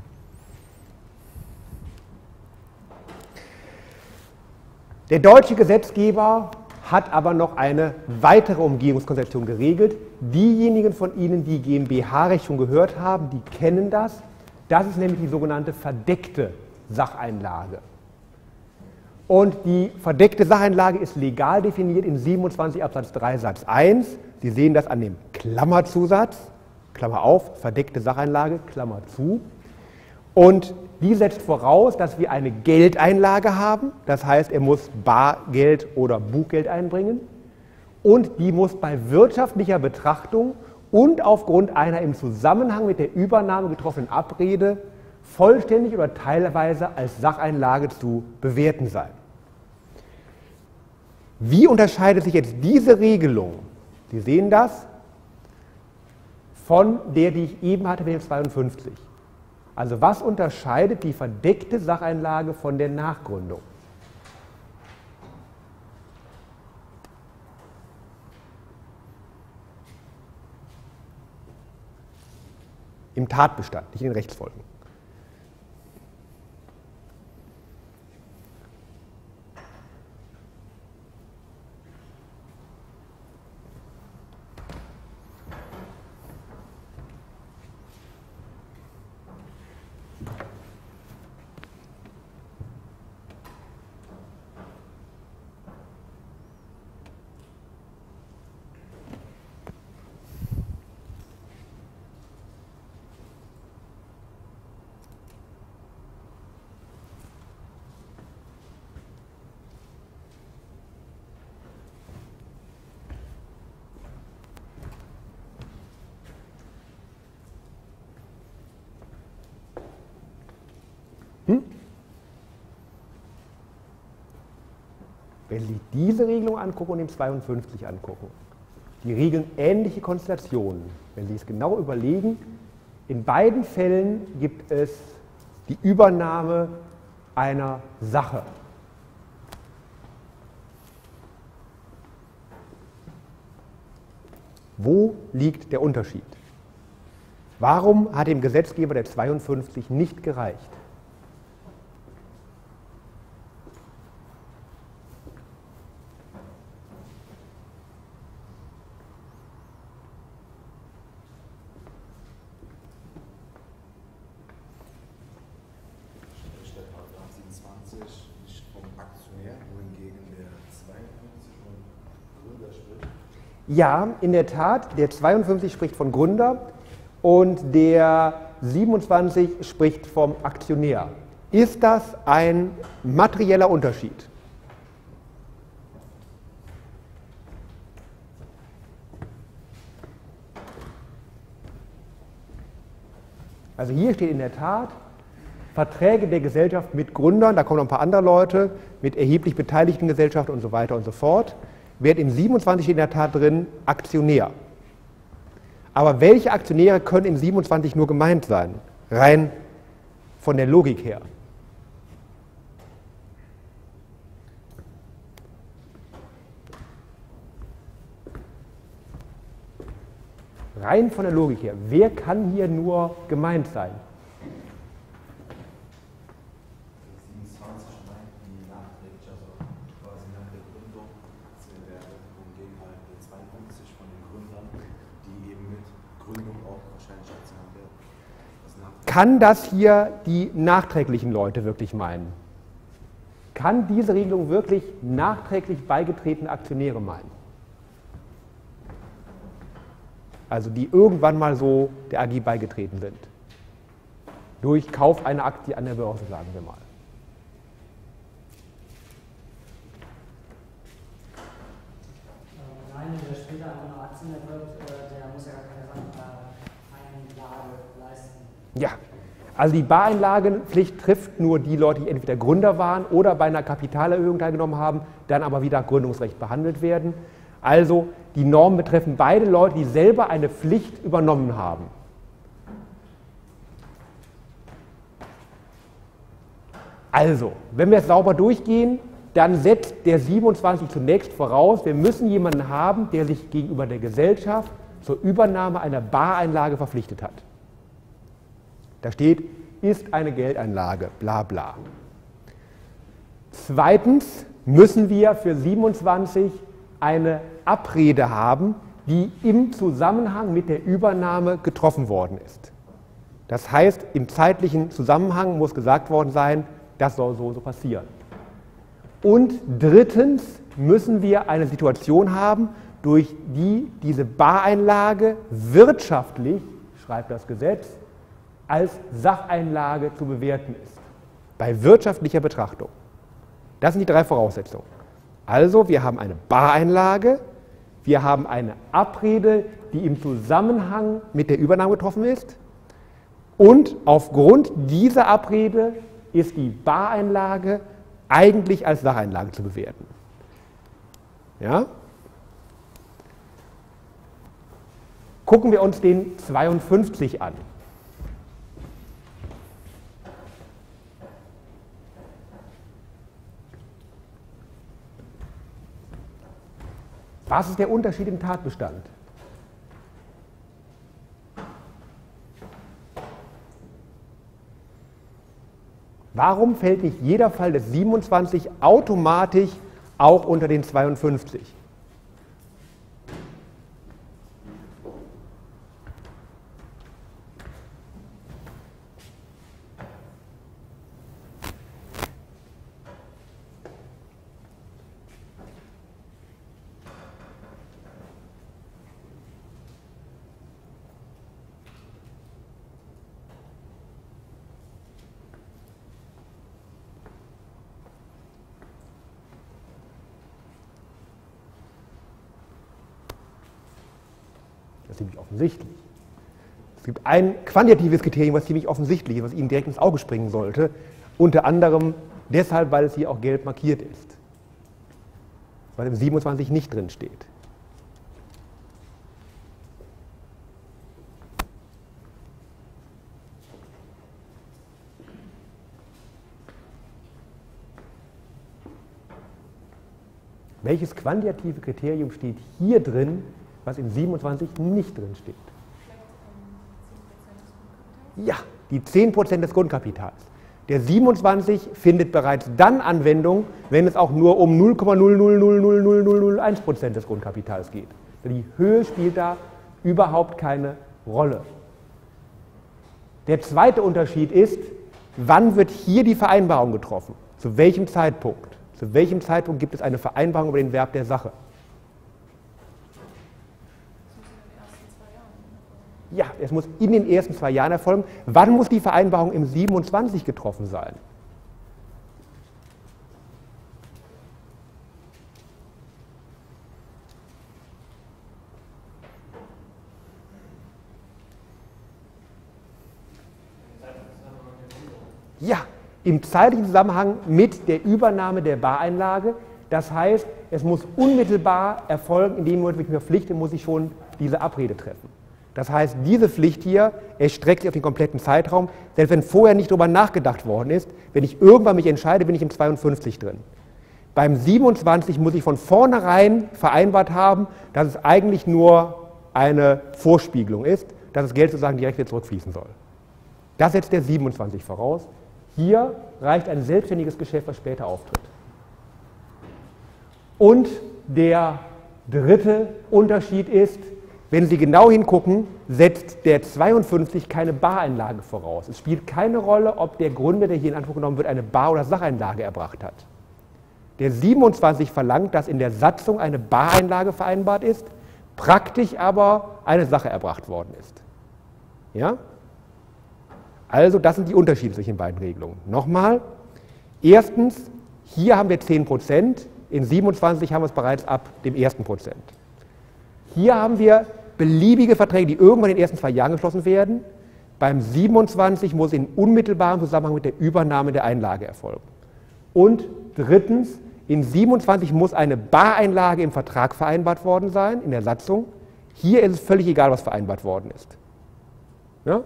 Der deutsche Gesetzgeber hat aber noch eine weitere Umgehungskonzeption geregelt. Diejenigen von Ihnen, die GmbH-Recht schon gehört haben, die kennen das. Das ist nämlich die sogenannte verdeckte Sacheinlage. Und die verdeckte Sacheinlage ist legal definiert in 27 Absatz 3 Satz 1. Sie sehen das an dem Klammerzusatz, Klammer auf, verdeckte Sacheinlage, Klammer zu. Und die setzt voraus, dass wir eine Geldeinlage haben, das heißt, er muss Bargeld oder Buchgeld einbringen und die muss bei wirtschaftlicher Betrachtung und aufgrund einer im Zusammenhang mit der Übernahme getroffenen Abrede vollständig oder teilweise als Sacheinlage zu bewerten sein. Wie unterscheidet sich jetzt diese Regelung, Sie sehen das, von der, die ich eben hatte, mit dem 52? Also was unterscheidet die verdeckte Sacheinlage von der Nachgründung? Im Tatbestand, nicht in den Rechtsfolgen. Wenn Sie diese Regelung angucken und den 52 angucken, die regeln ähnliche Konstellationen. Wenn Sie es genau überlegen, in beiden Fällen gibt es die Übernahme einer Sache. Wo liegt der Unterschied? Warum hat dem Gesetzgeber der 52 nicht gereicht? Ja, in der Tat, der 52 spricht von Gründer und der 27 spricht vom Aktionär. Ist das ein materieller Unterschied? Also hier steht in der Tat, Verträge der Gesellschaft mit Gründern, da kommen noch ein paar andere Leute, mit erheblich beteiligten Gesellschaften und so weiter und so fort. Wird in 27 in der Tat drin Aktionär. Aber welche Aktionäre können in 27 nur gemeint sein? Rein von der Logik her. Rein von der Logik her. Wer kann hier nur gemeint sein? Kann das hier die nachträglichen Leute wirklich meinen? Kann diese Regelung wirklich nachträglich beigetretene Aktionäre meinen? Also die irgendwann mal so der AG beigetreten sind. Durch Kauf einer Aktie an der Börse, sagen wir mal. Nein, der später an Aktien wird, der muss ja gar keine Sacheinlage leisten. Ja, Also die Bareinlagenpflicht trifft nur die Leute, die entweder Gründer waren oder bei einer Kapitalerhöhung teilgenommen haben, dann aber wieder Gründungsrecht behandelt werden. Also die Normen betreffen beide Leute, die selber eine Pflicht übernommen haben. Also, wenn wir es sauber durchgehen, dann setzt der 27 zunächst voraus, wir müssen jemanden haben, der sich gegenüber der Gesellschaft zur Übernahme einer Bareinlage verpflichtet hat. Da steht, ist eine Geldeinlage, bla bla. Zweitens müssen wir für 27 eine Abrede haben, die im Zusammenhang mit der Übernahme getroffen worden ist. Das heißt, im zeitlichen Zusammenhang muss gesagt worden sein, das soll so und so passieren. Und drittens müssen wir eine Situation haben, durch die diese Bareinlage wirtschaftlich, schreibt das Gesetz, als Sacheinlage zu bewerten ist. Bei wirtschaftlicher Betrachtung. Das sind die drei Voraussetzungen. Also, wir haben eine Bareinlage, wir haben eine Abrede, die im Zusammenhang mit der Übernahme getroffen ist, und aufgrund dieser Abrede ist die Bareinlage eigentlich als Sacheinlage zu bewerten. Ja? Gucken wir uns den 52 an. Was ist der Unterschied im Tatbestand? Warum fällt nicht jeder Fall des 27 automatisch auch unter den 52? Das ist ziemlich offensichtlich. Es gibt ein quantitatives Kriterium, was ziemlich offensichtlich ist, was Ihnen direkt ins Auge springen sollte. Unter anderem deshalb, weil es hier auch gelb markiert ist. Weil im 27 nicht drin steht. Welches quantitative Kriterium steht hier drin, was in 27 nicht drin steht? Ja, die 10% des Grundkapitals. Der 27 findet bereits dann Anwendung, wenn es auch nur um 0,0000001% des Grundkapitals geht. Die Höhe spielt da überhaupt keine Rolle. Der zweite Unterschied ist, wann wird hier die Vereinbarung getroffen? Zu welchem Zeitpunkt? Zu welchem Zeitpunkt gibt es eine Vereinbarung über den Wert der Sache? Ja, es muss in den ersten 2 Jahren erfolgen. Wann muss die Vereinbarung im 27 getroffen sein? Ja, im zeitlichen Zusammenhang mit der Übernahme der Bareinlage. Das heißt, es muss unmittelbar erfolgen, in dem Moment, wo ich mich verpflichte, muss ich schon diese Abrede treffen. Das heißt, diese Pflicht hier erstreckt sich auf den kompletten Zeitraum, selbst wenn vorher nicht darüber nachgedacht worden ist. Wenn ich irgendwann mich entscheide, bin ich im 52 drin. Beim 27 muss ich von vornherein vereinbart haben, dass es eigentlich nur eine Vorspiegelung ist, dass das Geld sozusagen direkt wieder zurückfließen soll. Das setzt der 27 voraus. Hier reicht ein selbstständiges Geschäft, was später auftritt. Und der dritte Unterschied ist, wenn Sie genau hingucken, setzt der 52 keine Bareinlage voraus. Es spielt keine Rolle, ob der Gründer, der hier in Anspruch genommen wird, eine Bar- oder Sacheinlage erbracht hat. Der 27 verlangt, dass in der Satzung eine Bareinlage vereinbart ist, praktisch aber eine Sache erbracht worden ist. Ja? Also das sind die Unterschiede zwischen den beiden Regelungen. Nochmal, erstens, hier haben wir 10%, in 27 haben wir es bereits ab dem ersten Prozent. Hier haben wir beliebige Verträge, die irgendwann in den ersten 2 Jahren geschlossen werden. Beim 27 muss in unmittelbarem Zusammenhang mit der Übernahme der Einlage erfolgen. Und drittens, in 27 muss eine Bareinlage im Vertrag vereinbart worden sein, in der Satzung. Hier ist es völlig egal, was vereinbart worden ist. Ja?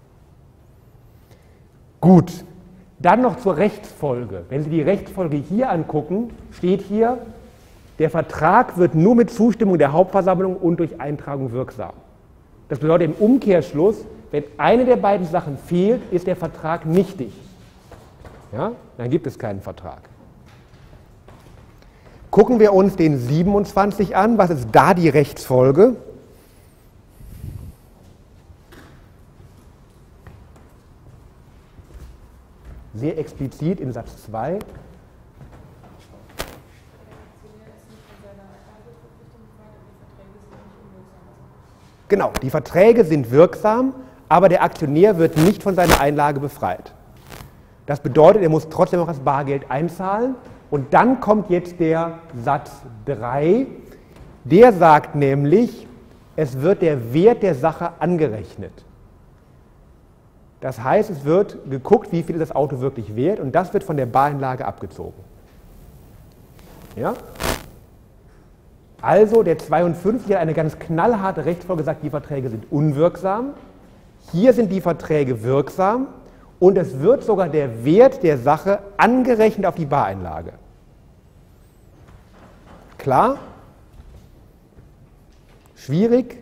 Gut, dann noch zur Rechtsfolge. Wenn Sie die Rechtsfolge hier angucken, steht hier, der Vertrag wird nur mit Zustimmung der Hauptversammlung und durch Eintragung wirksam. Das bedeutet im Umkehrschluss, wenn eine der beiden Sachen fehlt, ist der Vertrag nichtig. Ja? Dann gibt es keinen Vertrag. Gucken wir uns den 27 an. Was ist da die Rechtsfolge? Sehr explizit in Satz 2. Genau, die Verträge sind wirksam, aber der Aktionär wird nicht von seiner Einlage befreit. Das bedeutet, er muss trotzdem noch das Bargeld einzahlen. Und dann kommt jetzt der Satz 3. Der sagt nämlich, es wird der Wert der Sache angerechnet. Das heißt, es wird geguckt, wie viel das Auto wirklich wert, und das wird von der Bareinlage abgezogen. Ja? Also der 52 hat eine ganz knallharte Rechtsfolge gesagt, die Verträge sind unwirksam. Hier sind die Verträge wirksam und es wird sogar der Wert der Sache angerechnet auf die Bareinlage. Klar? Schwierig?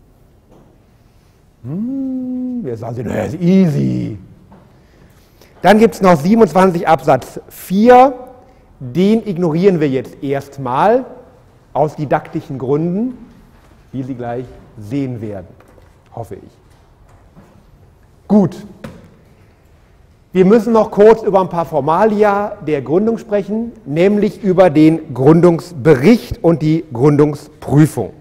Wir sagen, das ist easy. Dann gibt es noch 27 Absatz 4. Den ignorieren wir jetzt erstmal aus didaktischen Gründen, wie Sie gleich sehen werden, hoffe ich. Gut. Wir müssen noch kurz über ein paar Formalia der Gründung sprechen, nämlich über den Gründungsbericht und die Gründungsprüfung.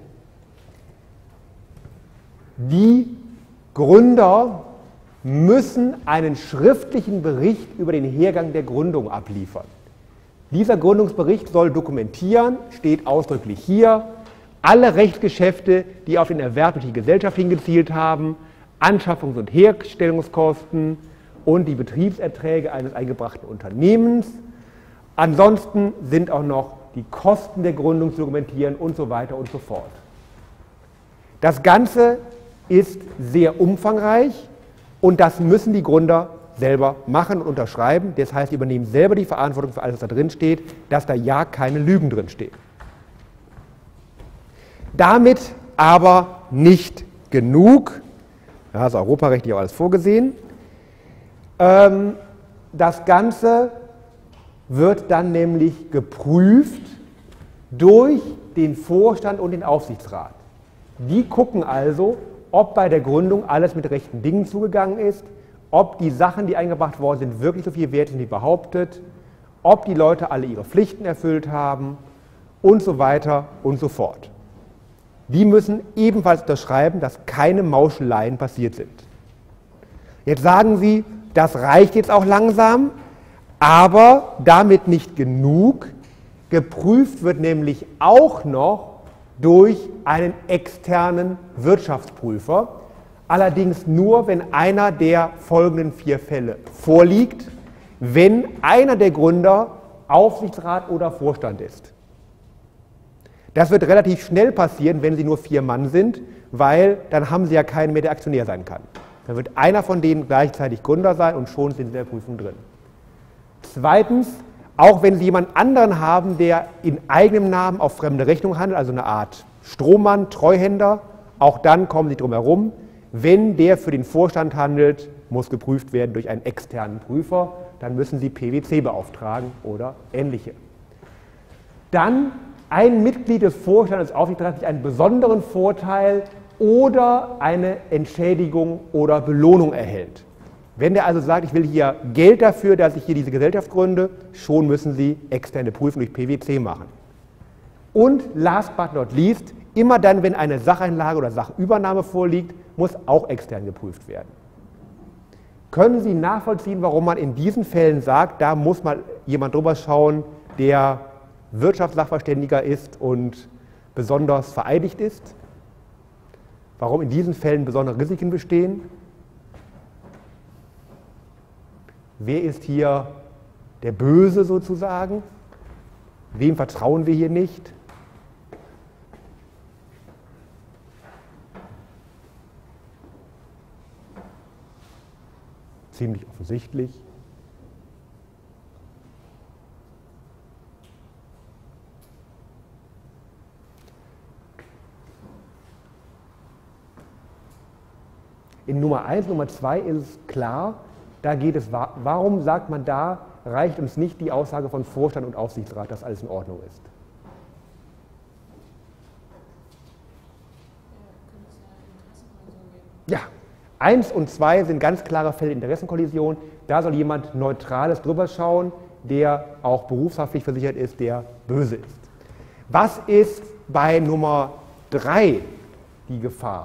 Die Gründer müssen einen schriftlichen Bericht über den Hergang der Gründung abliefern. Dieser Gründungsbericht soll dokumentieren, steht ausdrücklich hier, alle Rechtsgeschäfte, die auf den Erwerb durch die Gesellschaft hingezielt haben, Anschaffungs- und Herstellungskosten und die Betriebserträge eines eingebrachten Unternehmens. Ansonsten sind auch noch die Kosten der Gründung zu dokumentieren und so weiter und so fort. Das Ganze ist sehr umfangreich und das müssen die Gründer selber machen und unterschreiben. Das heißt, sie übernehmen selber die Verantwortung für alles, was da drin steht, dass da ja keine Lügen drin stehen. Damit aber nicht genug. Ja, ist europarechtlich auch alles vorgesehen. Das Ganze wird dann nämlich geprüft durch den Vorstand und den Aufsichtsrat. Die gucken also, ob bei der Gründung alles mit rechten Dingen zugegangen ist, ob die Sachen, die eingebracht worden sind, wirklich so viel wert sind wie behauptet, ob die Leute alle ihre Pflichten erfüllt haben und so weiter und so fort. Die müssen ebenfalls unterschreiben, dass keine Mauscheleien passiert sind. Jetzt sagen Sie, das reicht jetzt auch langsam, aber damit nicht genug. Geprüft wird nämlich auch noch durch einen externen Wirtschaftsprüfer, allerdings nur, wenn einer der folgenden 4 Fälle vorliegt, wenn einer der Gründer Aufsichtsrat oder Vorstand ist. Das wird relativ schnell passieren, wenn Sie nur 4 Mann sind, weil dann haben Sie ja keinen mehr, der Aktionär sein kann. Dann wird einer von denen gleichzeitig Gründer sein und schon sind Sie in der Prüfung drin. Zweitens, auch wenn Sie jemanden anderen haben, der in eigenem Namen auf fremde Rechnung handelt, also eine Art Strohmann, Treuhänder, auch dann kommen Sie drum herum. Wenn der für den Vorstand handelt, muss geprüft werden durch einen externen Prüfer, dann müssen Sie PwC beauftragen oder ähnliche. Dann ein Mitglied des Vorstands des Aufsichtsrats sich einen besonderen Vorteil oder eine Entschädigung oder Belohnung erhält. Wenn der also sagt, ich will hier Geld dafür, dass ich hier diese Gesellschaft gründe, schon müssen Sie externe Prüfung durch PwC machen. Und last but not least, immer dann, wenn eine Sacheinlage oder Sachübernahme vorliegt, muss auch extern geprüft werden. Können Sie nachvollziehen, warum man in diesen Fällen sagt, da muss mal jemand drüber schauen, der Wirtschaftssachverständiger ist und besonders vereidigt ist? Warum in diesen Fällen besondere Risiken bestehen? wer ist hier der Böse sozusagen? Wem vertrauen wir hier nicht? Ziemlich offensichtlich. In Nummer 1, Nummer 2 ist es klar, da geht es, warum sagt man da, reicht uns nicht die Aussage von Vorstand und Aufsichtsrat, dass alles in Ordnung ist? Ja, 1 und 2 sind ganz klare Fälle Interessenkollision. Da soll jemand Neutrales drüber schauen, der auch berufshaftlich versichert ist, der böse ist. Was ist bei Nummer 3 die Gefahr?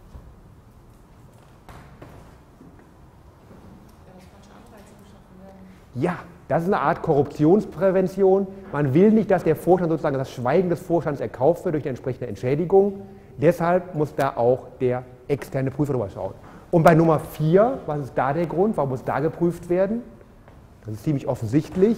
Ja, das ist eine Art Korruptionsprävention. Man will nicht, dass der Vorstand sozusagen das Schweigen des Vorstands erkauft wird durch die entsprechende Entschädigung. Deshalb muss da auch der externe Prüfer drüber schauen. Und bei Nummer 4, was ist da der Grund? Warum muss da geprüft werden? Das ist ziemlich offensichtlich.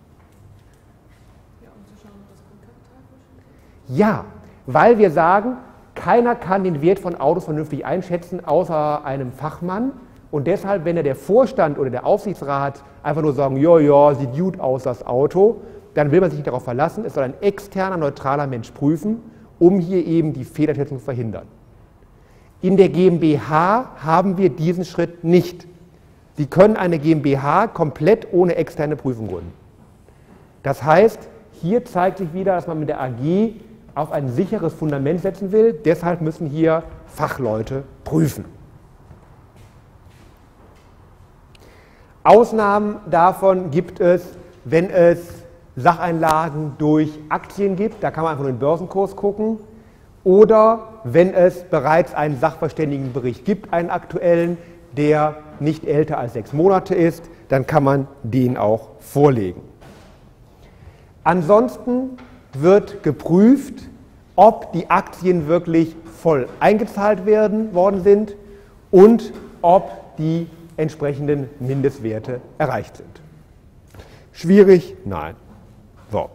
Ja, um zu schauen, ob das Grundkapital vorstellt. Ja, weil wir sagen, keiner kann den Wert von Autos vernünftig einschätzen, außer einem Fachmann. Und deshalb, wenn der Vorstand oder der Aufsichtsrat einfach nur sagen, ja, sieht gut aus, das Auto, dann will man sich nicht darauf verlassen. Es soll ein externer, neutraler Mensch prüfen, um hier eben die Fehlerschätzung zu verhindern. In der GmbH haben wir diesen Schritt nicht. Sie können eine GmbH komplett ohne externe Prüfung gründen. Das heißt, hier zeigt sich wieder, dass man mit der AG auf ein sicheres Fundament setzen will. Deshalb müssen hier Fachleute prüfen. Ausnahmen davon gibt es, wenn es Sacheinlagen durch Aktien gibt, da kann man einfach nur den Börsenkurs gucken, oder wenn es bereits einen Sachverständigenbericht gibt, einen aktuellen, der nicht älter als 6 Monate ist, dann kann man den auch vorlegen. Ansonsten wird geprüft, ob die Aktien wirklich voll eingezahlt worden sind und ob die entsprechenden Mindestwerte erreicht sind. Schwierig? Nein. So.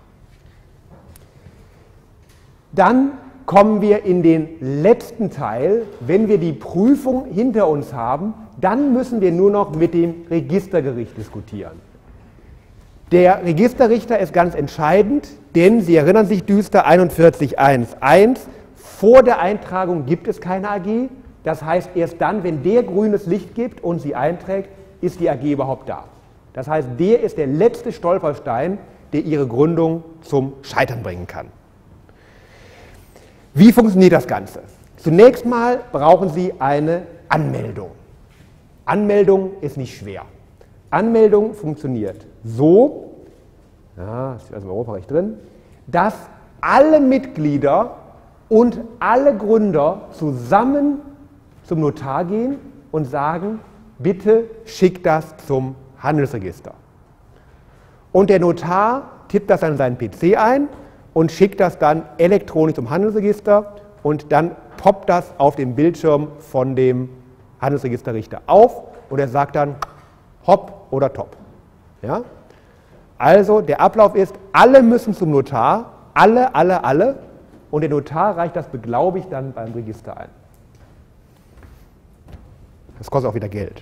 Dann kommen wir in den letzten Teil. Wenn wir die Prüfung hinter uns haben, dann müssen wir nur noch mit dem Registergericht diskutieren. Der Registerrichter ist ganz entscheidend, denn Sie erinnern sich düster 41.1.1, vor der Eintragung gibt es keine AG. Das heißt, erst dann, wenn der grünes Licht gibt und sie einträgt, ist die AG überhaupt da. Das heißt, der ist der letzte Stolperstein, der Ihre Gründung zum Scheitern bringen kann. Wie funktioniert das Ganze? Zunächst mal brauchen Sie eine Anmeldung. Anmeldung ist nicht schwer. Anmeldung funktioniert so, ja, ist also im Europarecht drin, dass alle Mitglieder und alle Gründer zusammen zum Notar gehen und sagen, bitte schick das zum Handelsregister. Und der Notar tippt das an seinen PC ein und schickt das dann elektronisch zum Handelsregister und dann poppt das auf dem Bildschirm von dem Handelsregisterrichter auf und er sagt dann hopp oder top. Ja? Also der Ablauf ist, alle müssen zum Notar, alle und der Notar reicht das beglaubigt dann beim Register ein. Das kostet auch wieder Geld.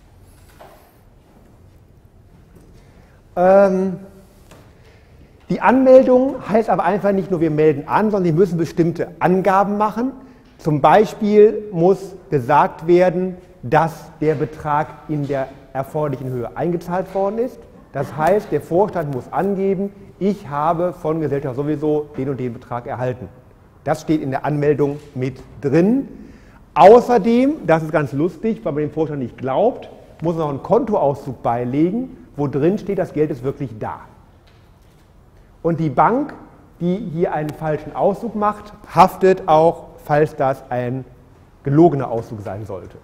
Die Anmeldung heißt aber einfach nicht nur, wir melden an, sondern Sie müssen bestimmte Angaben machen. Zum Beispiel muss gesagt werden, dass der Betrag in der erforderlichen Höhe eingezahlt worden ist. Das heißt, der Vorstand muss angeben, ich habe von Gesellschaft sowieso den und den Betrag erhalten. Das steht in der Anmeldung mit drin. Außerdem, das ist ganz lustig, weil man dem Vorstand nicht glaubt, muss man noch einen Kontoauszug beilegen, wo drin steht, das Geld ist wirklich da. Und die Bank, die hier einen falschen Auszug macht, haftet auch, falls das ein gelogener Auszug sein sollte.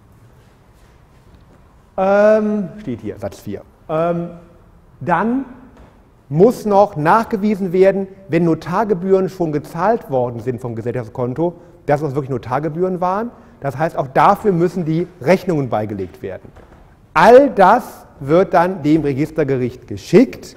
Steht hier, Satz 4. Dann muss noch nachgewiesen werden, wenn Notargebühren schon gezahlt worden sind vom Gesellschaftskonto, dass es wirklich Notargebühren waren. Das heißt, auch dafür müssen die Rechnungen beigelegt werden. All das wird dann dem Registergericht geschickt.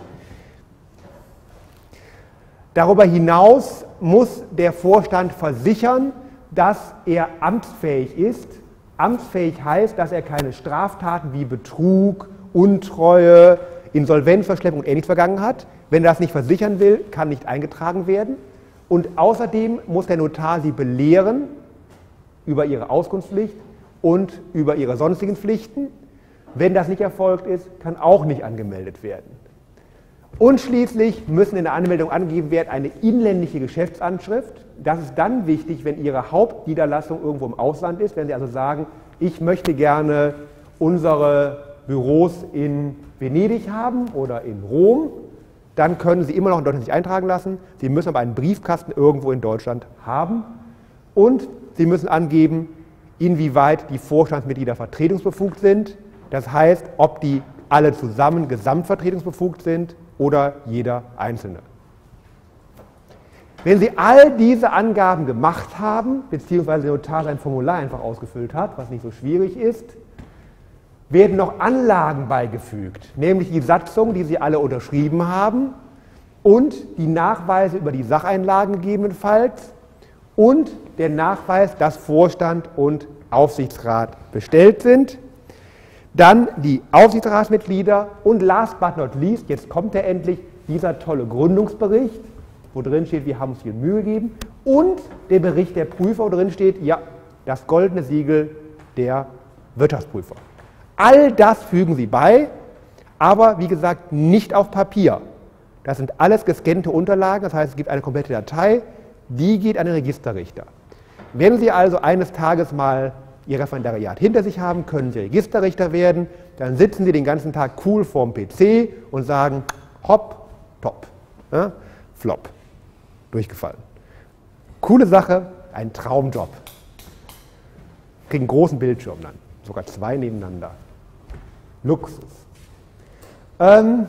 Darüber hinaus muss der Vorstand versichern, dass er amtsfähig ist. Amtsfähig heißt, dass er keine Straftaten wie Betrug, Untreue, Insolvenzverschleppung und Ähnliches vergangen hat. Wenn er das nicht versichern will, kann nicht eingetragen werden. Und außerdem muss der Notar sie belehren über ihre Auskunftspflicht und über ihre sonstigen Pflichten. Wenn das nicht erfolgt ist, kann auch nicht angemeldet werden. Und schließlich müssen in der Anmeldung angegeben werden eine inländische Geschäftsanschrift. Das ist dann wichtig, wenn Ihre Hauptniederlassung irgendwo im Ausland ist. Wenn Sie also sagen, ich möchte gerne unsere Büros in Venedig haben oder in Rom, dann können Sie immer noch in Deutschland sich eintragen lassen. Sie müssen aber einen Briefkasten irgendwo in Deutschland haben. Und Sie müssen angeben, inwieweit die Vorstandsmitglieder vertretungsbefugt sind. Das heißt, ob die alle zusammen gesamtvertretungsbefugt sind oder jeder Einzelne. Wenn Sie all diese Angaben gemacht haben, beziehungsweise der Notar sein Formular einfach ausgefüllt hat, was nicht so schwierig ist, werden noch Anlagen beigefügt, nämlich die Satzung, die Sie alle unterschrieben haben und die Nachweise über die Sacheinlagen gegebenenfalls und der Nachweis, dass Vorstand und Aufsichtsrat bestellt sind. Dann die Aufsichtsratsmitglieder und last but not least, jetzt kommt er endlich, dieser tolle Gründungsbericht, wo drin steht, wir haben uns viel Mühe gegeben, und der Bericht der Prüfer, wo drin steht, ja, das goldene Siegel der Wirtschaftsprüfer. All das fügen Sie bei, aber wie gesagt nicht auf Papier. Das sind alles gescannte Unterlagen, das heißt, es gibt eine komplette Datei, die geht an den Registerrichter. Wenn Sie also eines Tages mal Ihr Referendariat hinter sich haben, können Sie Registerrichter werden, dann sitzen Sie den ganzen Tag cool vorm PC und sagen, hopp, top, ja, flop, durchgefallen. Coole Sache, ein Traumjob. Kriegen einen großen Bildschirm dann, sogar 2 nebeneinander. Luxus. Dann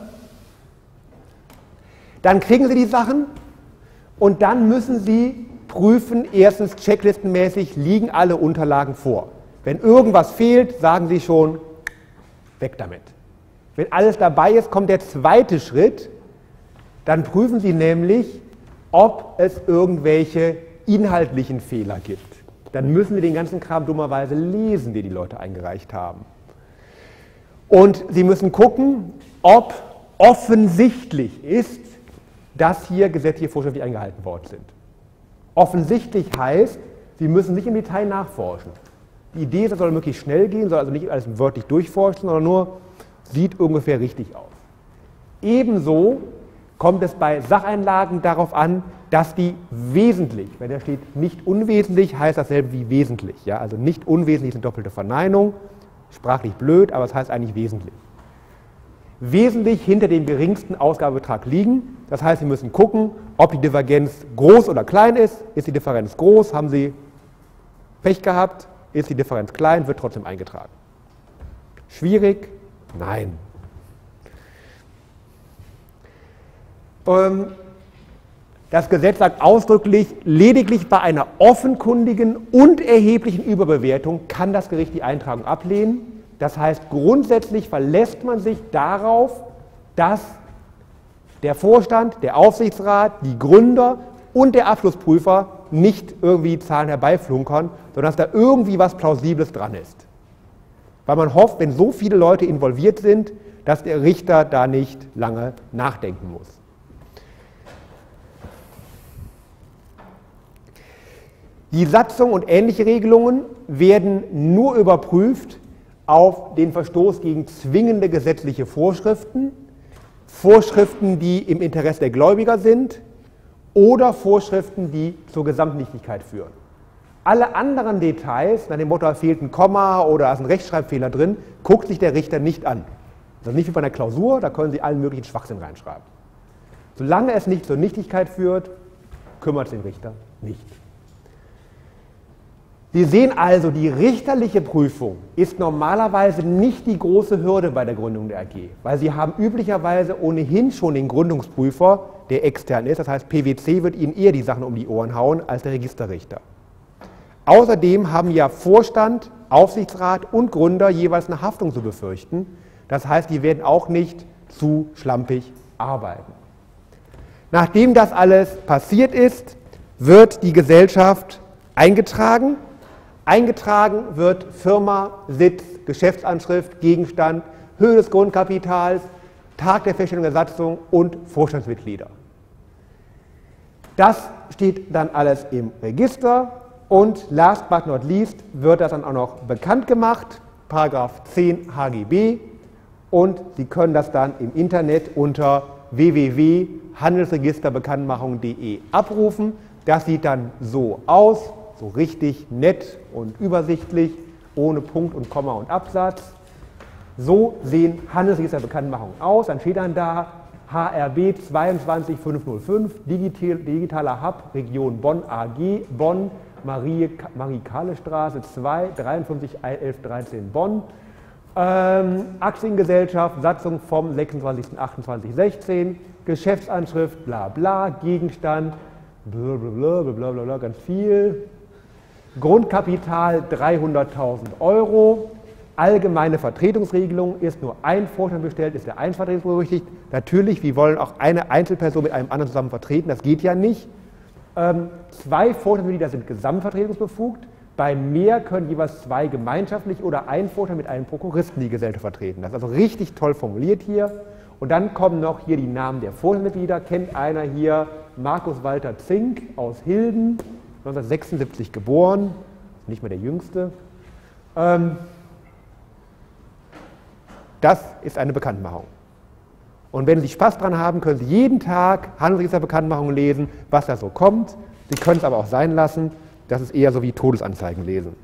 kriegen Sie die Sachen und dann müssen Sie prüfen, erstens checklistenmäßig, liegen alle Unterlagen vor. Wenn irgendwas fehlt, sagen Sie schon, weg damit. Wenn alles dabei ist, kommt der zweite Schritt, dann prüfen Sie nämlich, ob es irgendwelche inhaltlichen Fehler gibt. Dann müssen Sie den ganzen Kram dummerweise lesen, den die Leute eingereicht haben. Und Sie müssen gucken, ob offensichtlich ist, dass hier gesetzliche Vorschriften nicht eingehalten worden sind. Offensichtlich heißt, Sie müssen nicht im Detail nachforschen. Die Idee ist, es soll möglichst schnell gehen, soll also nicht alles wörtlich durchforschen, sondern nur, sieht ungefähr richtig aus. Ebenso kommt es bei Sacheinlagen darauf an, dass die wesentlich, wenn da steht nicht unwesentlich, heißt dasselbe wie wesentlich. Ja? Also nicht unwesentlich ist eine doppelte Verneinung, sprachlich blöd, aber es heißt eigentlich wesentlich. Wesentlich hinter dem geringsten Ausgabebetrag liegen. Das heißt, Sie müssen gucken, ob die Divergenz groß oder klein ist. Ist die Differenz groß, haben Sie Pech gehabt. Ist die Differenz klein, wird trotzdem eingetragen. Schwierig? Nein. Das Gesetz sagt ausdrücklich, lediglich bei einer offenkundigen und erheblichen Überbewertung kann das Gericht die Eintragung ablehnen. Das heißt, grundsätzlich verlässt man sich darauf, dass der Vorstand, der Aufsichtsrat, die Gründer und der Abschlussprüfer nicht irgendwie Zahlen herbeiflunkern, sondern dass da irgendwie was Plausibles dran ist. Weil man hofft, wenn so viele Leute involviert sind, dass der Richter da nicht lange nachdenken muss. Die Satzung und ähnliche Regelungen werden nur überprüft auf den Verstoß gegen zwingende gesetzliche Vorschriften, Vorschriften, die im Interesse der Gläubiger sind oder Vorschriften, die zur Gesamtnichtigkeit führen. Alle anderen Details, nach dem Motto, da fehlt ein Komma oder da ist ein Rechtschreibfehler drin, guckt sich der Richter nicht an. Das ist nicht wie bei einer Klausur, da können Sie allen möglichen Schwachsinn reinschreiben. Solange es nicht zur Nichtigkeit führt, kümmert es den Richter nicht. Sie sehen also, die richterliche Prüfung ist normalerweise nicht die große Hürde bei der Gründung der AG, weil Sie haben üblicherweise ohnehin schon den Gründungsprüfer, der extern ist, das heißt PwC wird Ihnen eher die Sachen um die Ohren hauen als der Registerrichter. Außerdem haben ja Vorstand, Aufsichtsrat und Gründer jeweils eine Haftung zu befürchten. Das heißt, die werden auch nicht zu schlampig arbeiten. Nachdem das alles passiert ist, wird die Gesellschaft eingetragen. Eingetragen wird Firma, Sitz, Geschäftsanschrift, Gegenstand, Höhe des Grundkapitals, Tag der Feststellung der Satzung und Vorstandsmitglieder. Das steht dann alles im Register und last but not least wird das dann auch noch bekannt gemacht, Paragraph 10 HGB, und Sie können das dann im Internet unter www.handelsregisterbekanntmachung.de abrufen. Das sieht dann so aus, so richtig nett und übersichtlich, ohne Punkt und Komma und Absatz. So sehen Handelsregisterbekanntmachungen aus. Dann steht dann da HRB 22505, digitaler Hub, Region Bonn AG, Bonn, Marie-Kahle-Straße 2, 531113 Bonn. Aktiengesellschaft, Satzung vom 26.08.2016, Geschäftsanschrift, bla bla, Gegenstand, blablabla, ganz viel. Grundkapital 300.000 €. Allgemeine Vertretungsregelung ist nur ein Vorstand bestellt, ist der Einvertretungsberechtigt. Natürlich, wir wollen auch eine Einzelperson mit einem anderen zusammen vertreten, das geht ja nicht. 2 Vorstandsmitglieder sind gesamtvertretungsbefugt. Bei mehr können jeweils 2 gemeinschaftlich oder ein Vorstand mit einem Prokuristen die Gesellschaft vertreten. Das ist also richtig toll formuliert hier. Und dann kommen noch hier die Namen der Vorstandsmitglieder. Kennt einer hier Markus Walter Zink aus Hilden, 1976 geboren, nicht mehr der Jüngste. Das ist eine Bekanntmachung. Und wenn Sie Spaß dran haben, können Sie jeden Tag Handelsregisterbekanntmachungen lesen, was da so kommt. Sie können es aber auch sein lassen. Das ist eher so wie Todesanzeigen lesen.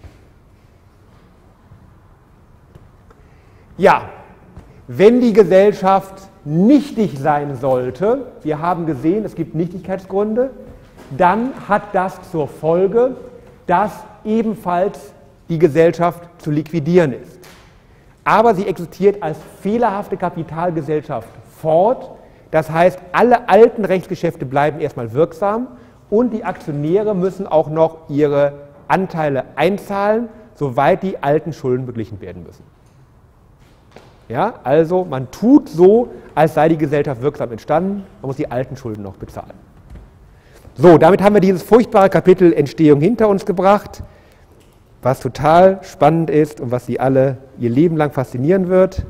Ja, wenn die Gesellschaft nichtig sein sollte, wir haben gesehen, es gibt Nichtigkeitsgründe, dann hat das zur Folge, dass ebenfalls die Gesellschaft zu liquidieren ist. Aber sie existiert als fehlerhafte Kapitalgesellschaft fort. Das heißt, alle alten Rechtsgeschäfte bleiben erstmal wirksam und die Aktionäre müssen auch noch ihre Anteile einzahlen, soweit die alten Schulden beglichen werden müssen. Ja, also man tut so, als sei die Gesellschaft wirksam entstanden, man muss die alten Schulden noch bezahlen. So, damit haben wir dieses furchtbare Kapitel Entstehung hinter uns gebracht, was total spannend ist und was Sie alle Ihr Leben lang faszinieren wird.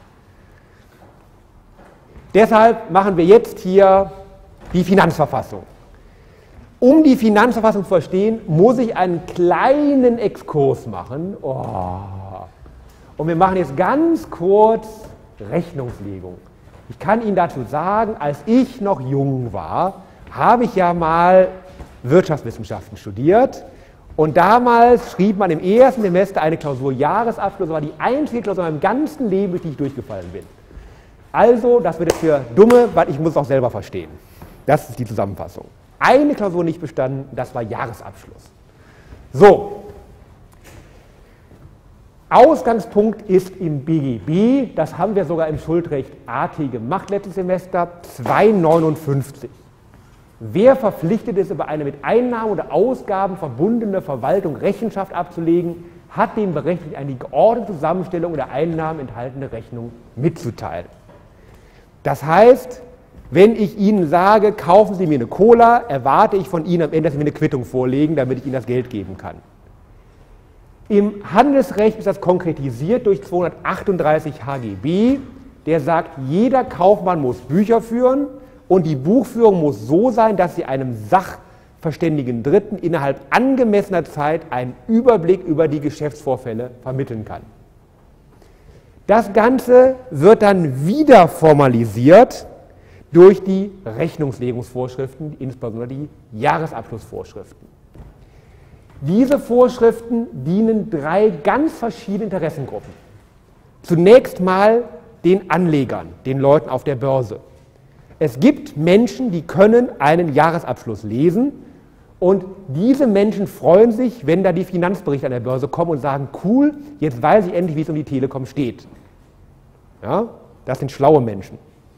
Deshalb machen wir jetzt hier die Finanzverfassung. Um die Finanzverfassung zu verstehen, muss ich einen kleinen Exkurs machen. Und wir machen jetzt ganz kurz Rechnungslegung. Ich kann Ihnen dazu sagen, als ich noch jung war, habe ich ja mal Wirtschaftswissenschaften studiert. Und damals schrieb man im ersten Semester eine Klausur Jahresabschluss. Das war die einzige Klausur in meinem ganzen Leben, durch die ich durchgefallen bin. Also, das wird jetzt für Dumme, weil ich muss es auch selber verstehen. Das ist die Zusammenfassung. Eine Klausur nicht bestanden, das war Jahresabschluss. So, Ausgangspunkt ist im BGB, das haben wir sogar im Schuldrecht AT gemacht letztes Semester, 259. Wer verpflichtet ist, über eine mit Einnahmen oder Ausgaben verbundene Verwaltung Rechenschaft abzulegen, hat dem Berechtigten eine geordnete Zusammenstellung der Einnahmen enthaltene Rechnung mitzuteilen. Das heißt, wenn ich Ihnen sage, kaufen Sie mir eine Cola, erwarte ich von Ihnen am Ende, dass Sie mir eine Quittung vorlegen, damit ich Ihnen das Geld geben kann. Im Handelsrecht ist das konkretisiert durch 238 HGB, der sagt, jeder Kaufmann muss Bücher führen und die Buchführung muss so sein, dass sie einem sachverständigen Dritten innerhalb angemessener Zeit einen Überblick über die Geschäftsvorfälle vermitteln kann. Das Ganze wird dann wieder formalisiert durch die Rechnungslegungsvorschriften, insbesondere die Jahresabschlussvorschriften. Diese Vorschriften dienen 3 ganz verschiedenen Interessengruppen. Zunächst mal den Anlegern, den Leuten auf der Börse. Es gibt Menschen, die können einen Jahresabschluss lesen und diese Menschen freuen sich, wenn da die Finanzberichte an der Börse kommen und sagen, cool, jetzt weiß ich endlich, wie es um die Telekom steht. Ja, das sind schlaue Menschen.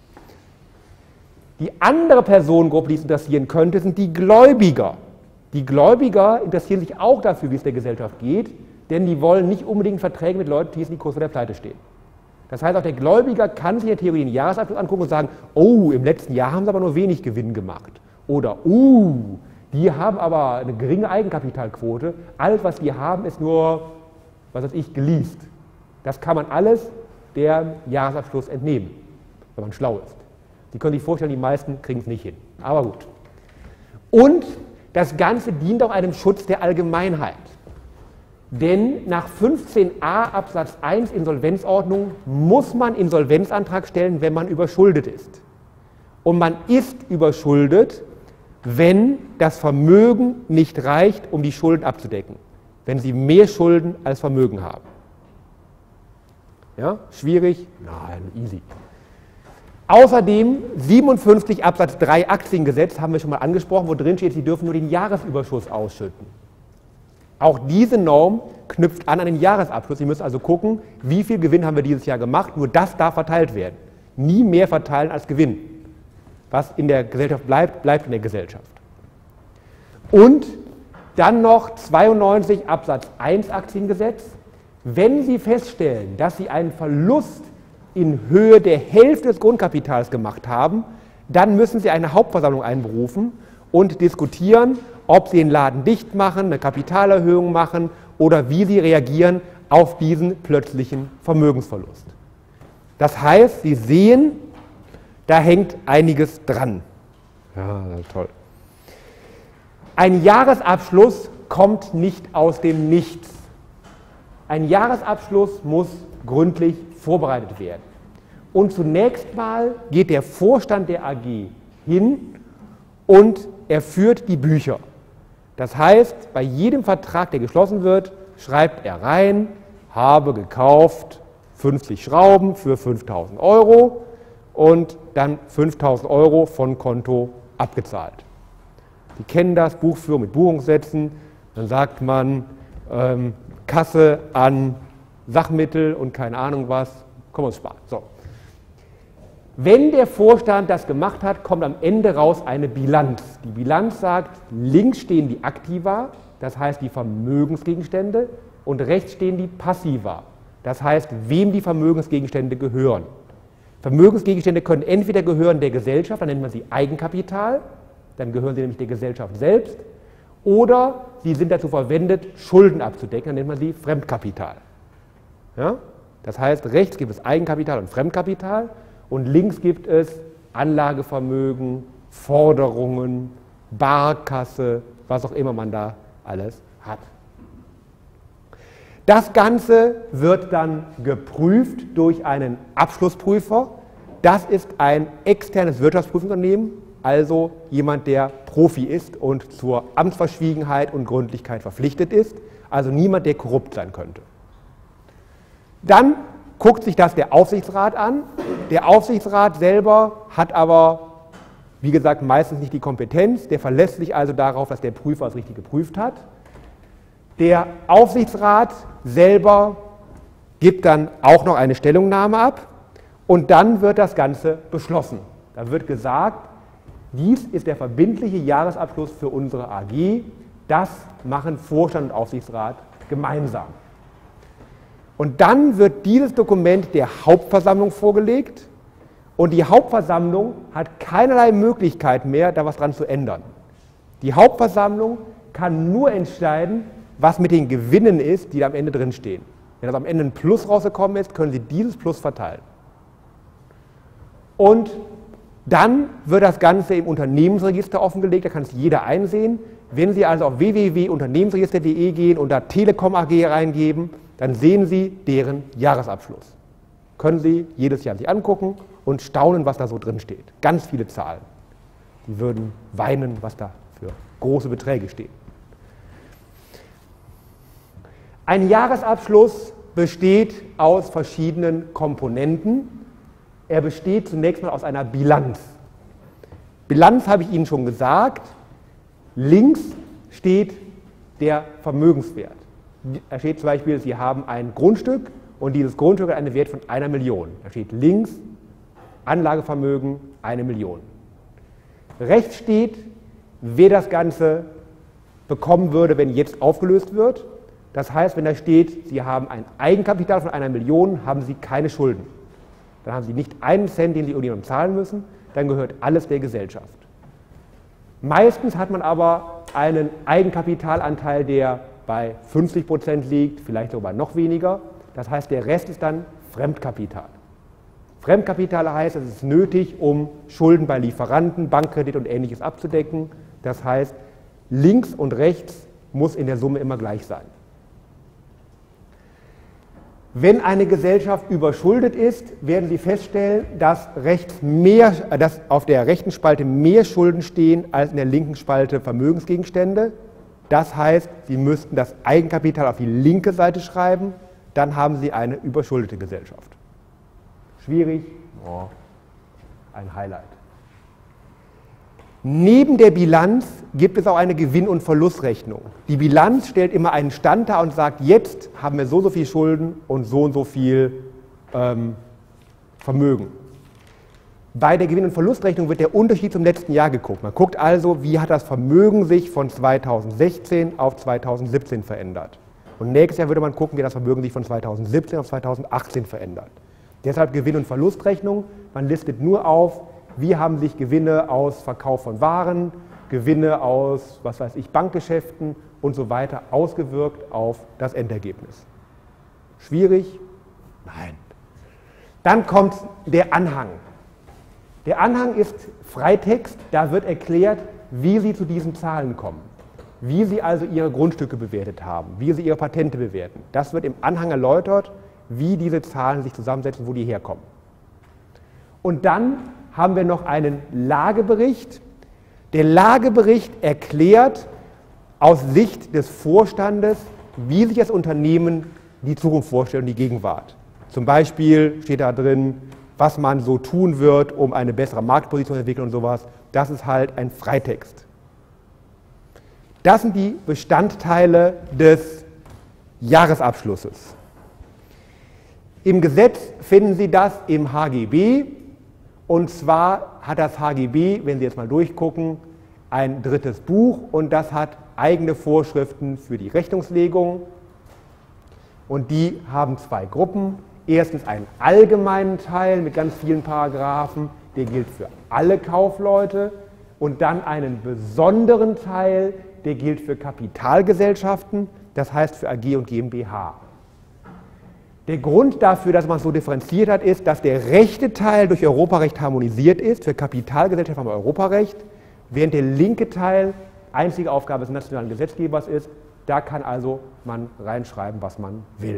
Die andere Personengruppe, die es interessieren könnte, sind die Gläubiger. Die Gläubiger interessieren sich auch dafür, wie es der Gesellschaft geht, denn die wollen nicht unbedingt Verträge mit Leuten schließen, die kurz vor der Pleite stehen. Das heißt, auch der Gläubiger kann sich in der Theorie den Jahresabschluss angucken und sagen, oh, im letzten Jahr haben sie aber nur wenig Gewinn gemacht. Oder, die haben aber eine geringe Eigenkapitalquote. Alles, was die haben, ist nur, was weiß ich, geleast. Das kann man alles dem Jahresabschluss entnehmen, wenn man schlau ist. Sie können sich vorstellen, die meisten kriegen es nicht hin. Aber gut. Und das Ganze dient auch einem Schutz der Allgemeinheit. Denn nach 15a Absatz 1 Insolvenzordnung muss man Insolvenzantrag stellen, wenn man überschuldet ist. Und man ist überschuldet, wenn das Vermögen nicht reicht, um die Schulden abzudecken. Wenn Sie mehr Schulden als Vermögen haben. Ja, schwierig? Nein, easy. Außerdem 57 Absatz 3 Aktiengesetz, haben wir schon mal angesprochen, wo drin steht, Sie dürfen nur den Jahresüberschuss ausschütten. Auch diese Norm knüpft an den Jahresabschluss. Sie müssen also gucken, wie viel Gewinn haben wir dieses Jahr gemacht, nur das darf verteilt werden. Nie mehr verteilen als Gewinn. Was in der Gesellschaft bleibt, bleibt in der Gesellschaft. Und dann noch 92 Absatz 1 Aktiengesetz. Wenn Sie feststellen, dass Sie einen Verlust in Höhe der Hälfte des Grundkapitals gemacht haben, dann müssen Sie eine Hauptversammlung einberufen und diskutieren, ob Sie den Laden dicht machen, eine Kapitalerhöhung machen oder wie Sie reagieren auf diesen plötzlichen Vermögensverlust. Das heißt, Sie sehen, da hängt einiges dran. Ja, toll. Ein Jahresabschluss kommt nicht aus dem Nichts. Ein Jahresabschluss muss gründlich vorbereitet werden. Und zunächst mal geht der Vorstand der AG hin und er führt die Bücher. Das heißt, bei jedem Vertrag, der geschlossen wird, schreibt er rein, habe gekauft 50 Schrauben für 5.000 € und dann 5.000 € von Konto abgezahlt. Sie kennen das, Buchführung mit Buchungssätzen, dann sagt man Kasse an Sachmittel und keine Ahnung was, können wir uns sparen. So. Wenn der Vorstand das gemacht hat, kommt am Ende raus eine Bilanz. Die Bilanz sagt, links stehen die Aktiva, das heißt die Vermögensgegenstände, und rechts stehen die Passiva, das heißt, wem die Vermögensgegenstände gehören. Vermögensgegenstände können entweder gehören der Gesellschaft, dann nennt man sie Eigenkapital, dann gehören sie nämlich der Gesellschaft selbst, oder sie sind dazu verwendet, Schulden abzudecken, dann nennt man sie Fremdkapital. Ja? Das heißt, rechts gibt es Eigenkapital und Fremdkapital und links gibt es Anlagevermögen, Forderungen, Barkasse, was auch immer man da alles hat. Das Ganze wird dann geprüft durch einen Abschlussprüfer. Das ist ein externes Wirtschaftsprüfunternehmen, also jemand, der Profi ist und zur Amtsverschwiegenheit und Gründlichkeit verpflichtet ist, also niemand, der korrupt sein könnte. Dann guckt sich das der Aufsichtsrat an. Der Aufsichtsrat selber hat aber, wie gesagt, meistens nicht die Kompetenz. Der verlässt sich also darauf, dass der Prüfer es richtig geprüft hat. Der Aufsichtsrat selber gibt dann auch noch eine Stellungnahme ab und dann wird das Ganze beschlossen. Da wird gesagt, dies ist der verbindliche Jahresabschluss für unsere AG. Das machen Vorstand und Aufsichtsrat gemeinsam. Und dann wird dieses Dokument der Hauptversammlung vorgelegt und die Hauptversammlung hat keinerlei Möglichkeit mehr, da was dran zu ändern. Die Hauptversammlung kann nur entscheiden, was mit den Gewinnen ist, die da am Ende drin stehen. Wenn das am Ende ein Plus rausgekommen ist, können Sie dieses Plus verteilen. Und dann wird das Ganze im Unternehmensregister offengelegt, da kann es jeder einsehen. Wenn Sie also auf www.unternehmensregister.de gehen und da Telekom AG reingeben, dann sehen Sie deren Jahresabschluss. Können Sie jedes Jahr sich angucken und staunen, was da so drin steht. Ganz viele Zahlen. Sie würden weinen, was da für große Beträge stehen. Ein Jahresabschluss besteht aus verschiedenen Komponenten. Er besteht zunächst mal aus einer Bilanz. Bilanz habe ich Ihnen schon gesagt. Links steht der Vermögenswert. Da steht zum Beispiel, Sie haben ein Grundstück und dieses Grundstück hat einen Wert von 1 Million. Da steht links Anlagevermögen 1 Million. Rechts steht, wer das Ganze bekommen würde, wenn jetzt aufgelöst wird. Das heißt, wenn da steht, Sie haben ein Eigenkapital von 1 Million, haben Sie keine Schulden. Dann haben Sie nicht einen Cent, den Sie irgendjemandem zahlen müssen, dann gehört alles der Gesellschaft. Meistens hat man aber einen Eigenkapitalanteil, der bei 50% liegt, vielleicht sogar noch weniger. Das heißt, der Rest ist dann Fremdkapital. Fremdkapital heißt, es ist nötig, um Schulden bei Lieferanten, Bankkredit und Ähnliches abzudecken. Das heißt, links und rechts muss in der Summe immer gleich sein. Wenn eine Gesellschaft überschuldet ist, werden Sie feststellen, dass auf der rechten Spalte mehr Schulden stehen als in der linken Spalte Vermögensgegenstände. Das heißt, Sie müssten das Eigenkapital auf die linke Seite schreiben, dann haben Sie eine überschuldete Gesellschaft. Schwierig? Oh, ein Highlight. Neben der Bilanz gibt es auch eine Gewinn- und Verlustrechnung. Die Bilanz stellt immer einen Stand dar und sagt, jetzt haben wir so viel Schulden und so viel Vermögen. Bei der Gewinn- und Verlustrechnung wird der Unterschied zum letzten Jahr geguckt. Man guckt also, wie hat das Vermögen sich von 2016 auf 2017 verändert. Und nächstes Jahr würde man gucken, wie das Vermögen sich von 2017 auf 2018 verändert. Deshalb Gewinn- und Verlustrechnung. Man listet nur auf, wie haben sich Gewinne aus Verkauf von Waren, Gewinne aus, was weiß ich, Bankgeschäften und so weiter ausgewirkt auf das Endergebnis. Schwierig? Nein. Dann kommt der Anhang. Der Anhang ist Freitext, da wird erklärt, wie Sie zu diesen Zahlen kommen, wie Sie also Ihre Grundstücke bewertet haben, wie Sie Ihre Patente bewerten. Das wird im Anhang erläutert, wie diese Zahlen sich zusammensetzen, wo die herkommen. Und dann haben wir noch einen Lagebericht. Der Lagebericht erklärt aus Sicht des Vorstandes, wie sich das Unternehmen die Zukunft vorstellt und die Gegenwart. Zum Beispiel steht da drin, was man so tun wird, um eine bessere Marktposition zu entwickeln und sowas. Das ist halt ein Freitext. Das sind die Bestandteile des Jahresabschlusses. Im Gesetz finden Sie das im HGB. Und zwar hat das HGB, wenn Sie jetzt mal durchgucken, ein drittes Buch und das hat eigene Vorschriften für die Rechnungslegung. Und die haben zwei Gruppen. Erstens einen allgemeinen Teil mit ganz vielen Paragraphen, der gilt für alle Kaufleute. Und dann einen besonderen Teil, der gilt für Kapitalgesellschaften, das heißt für AG und GmbH. Der Grund dafür, dass man es so differenziert hat, ist, dass der rechte Teil durch Europarecht harmonisiert ist. Für Kapitalgesellschaften haben wir Europarecht, während der linke Teil einzige Aufgabe des nationalen Gesetzgebers ist. Da kann also man reinschreiben, was man will.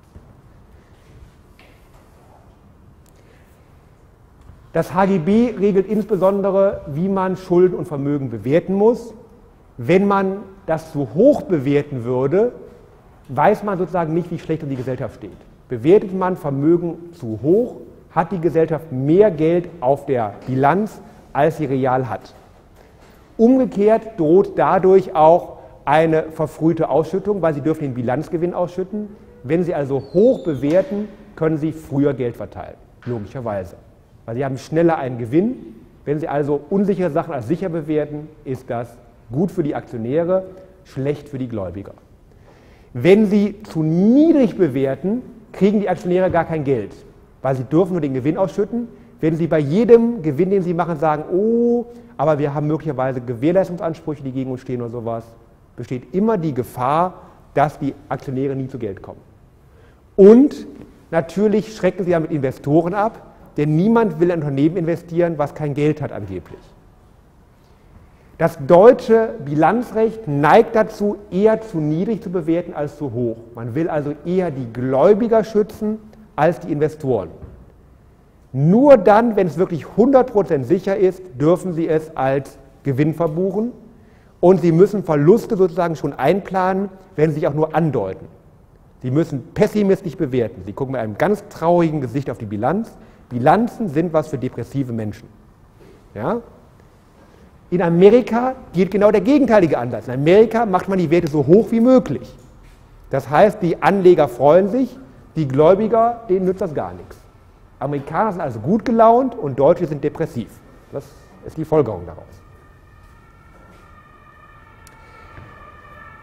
Das HGB regelt insbesondere, wie man Schulden und Vermögen bewerten muss. Wenn man das zu hoch bewerten würde, weiß man sozusagen nicht, wie schlecht um die Gesellschaft steht. Bewertet man Vermögen zu hoch, hat die Gesellschaft mehr Geld auf der Bilanz, als sie real hat. Umgekehrt droht dadurch auch eine verfrühte Ausschüttung, weil Sie dürfen den Bilanzgewinn ausschütten. Wenn Sie also hoch bewerten, können Sie früher Geld verteilen, logischerweise. Weil Sie haben schneller einen Gewinn. Wenn Sie also unsichere Sachen als sicher bewerten, ist das gut für die Aktionäre, schlecht für die Gläubiger. Wenn Sie zu niedrig bewerten, kriegen die Aktionäre gar kein Geld, weil sie dürfen nur den Gewinn ausschütten. Wenn Sie bei jedem Gewinn, den Sie machen, sagen, oh, aber wir haben möglicherweise Gewährleistungsansprüche, die gegen uns stehen oder sowas, besteht immer die Gefahr, dass die Aktionäre nie zu Geld kommen. Und natürlich schrecken Sie damit Investoren ab, denn niemand will in ein Unternehmen investieren, was kein Geld hat angeblich. Das deutsche Bilanzrecht neigt dazu, eher zu niedrig zu bewerten als zu hoch. Man will also eher die Gläubiger schützen als die Investoren. Nur dann, wenn es wirklich 100% sicher ist, dürfen Sie es als Gewinn verbuchen und Sie müssen Verluste sozusagen schon einplanen, wenn sie sich auch nur andeuten. Sie müssen pessimistisch bewerten. Sie gucken mit einem ganz traurigen Gesicht auf die Bilanz. Bilanzen sind was für depressive Menschen. Ja? In Amerika geht genau der gegenteilige Ansatz. In Amerika macht man die Werte so hoch wie möglich. Das heißt, die Anleger freuen sich, die Gläubiger, denen nützt das gar nichts. Amerikaner sind also gut gelaunt und Deutsche sind depressiv. Das ist die Folgerung daraus.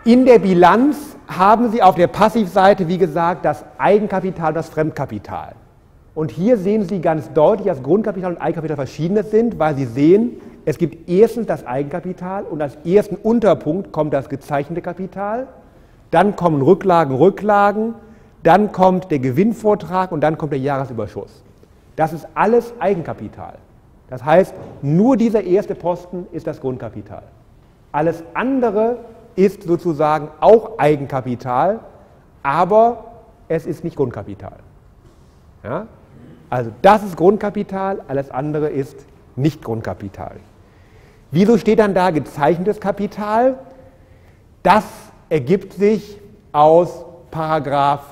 In der Bilanz haben Sie auf der Passivseite, wie gesagt, das Eigenkapital und das Fremdkapital. Und hier sehen Sie ganz deutlich, dass Grundkapital und Eigenkapital verschiedene sind, weil Sie sehen, es gibt erstens das Eigenkapital und als ersten Unterpunkt kommt das gezeichnete Kapital, dann kommen Rücklagen, dann kommt der Gewinnvortrag und dann kommt der Jahresüberschuss. Das ist alles Eigenkapital. Das heißt, nur dieser erste Posten ist das Grundkapital. Alles andere ist sozusagen auch Eigenkapital, aber es ist nicht Grundkapital. Ja? Also das ist Grundkapital, alles andere ist nicht Grundkapital. Wieso steht dann da gezeichnetes Kapital? Das ergibt sich aus Paragraph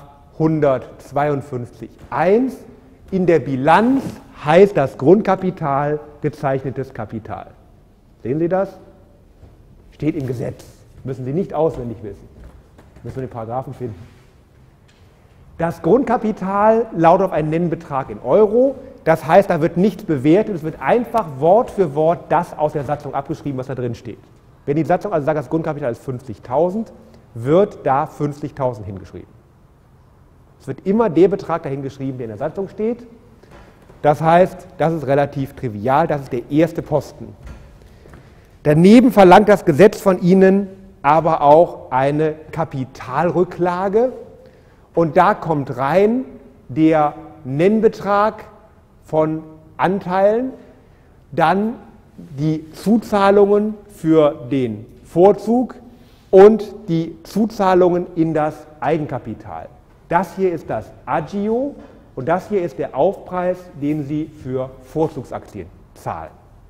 152.1. In der Bilanz heißt das Grundkapital gezeichnetes Kapital. Sehen Sie das? Steht im Gesetz. Müssen Sie nicht auswendig wissen. Müssen wir den Paragraphen finden. Das Grundkapital lautet auf einen Nennbetrag in Euro. Das heißt, da wird nichts bewertet. Es wird einfach Wort für Wort das aus der Satzung abgeschrieben, was da drin steht. Wenn die Satzung also sagt, das Grundkapital ist 50.000, wird da 50.000 hingeschrieben. Es wird immer der Betrag dahin geschrieben, der in der Satzung steht. Das heißt, das ist relativ trivial, das ist der erste Posten. Daneben verlangt das Gesetz von Ihnen aber auch eine Kapitalrücklage und da kommt rein der Nennbetrag von Anteilen, dann die Zuzahlungen für den Vorzug und die Zuzahlungen in das Eigenkapital. Das hier ist das Agio und das hier ist der Aufpreis, den Sie für Vorzugsaktien zahlen.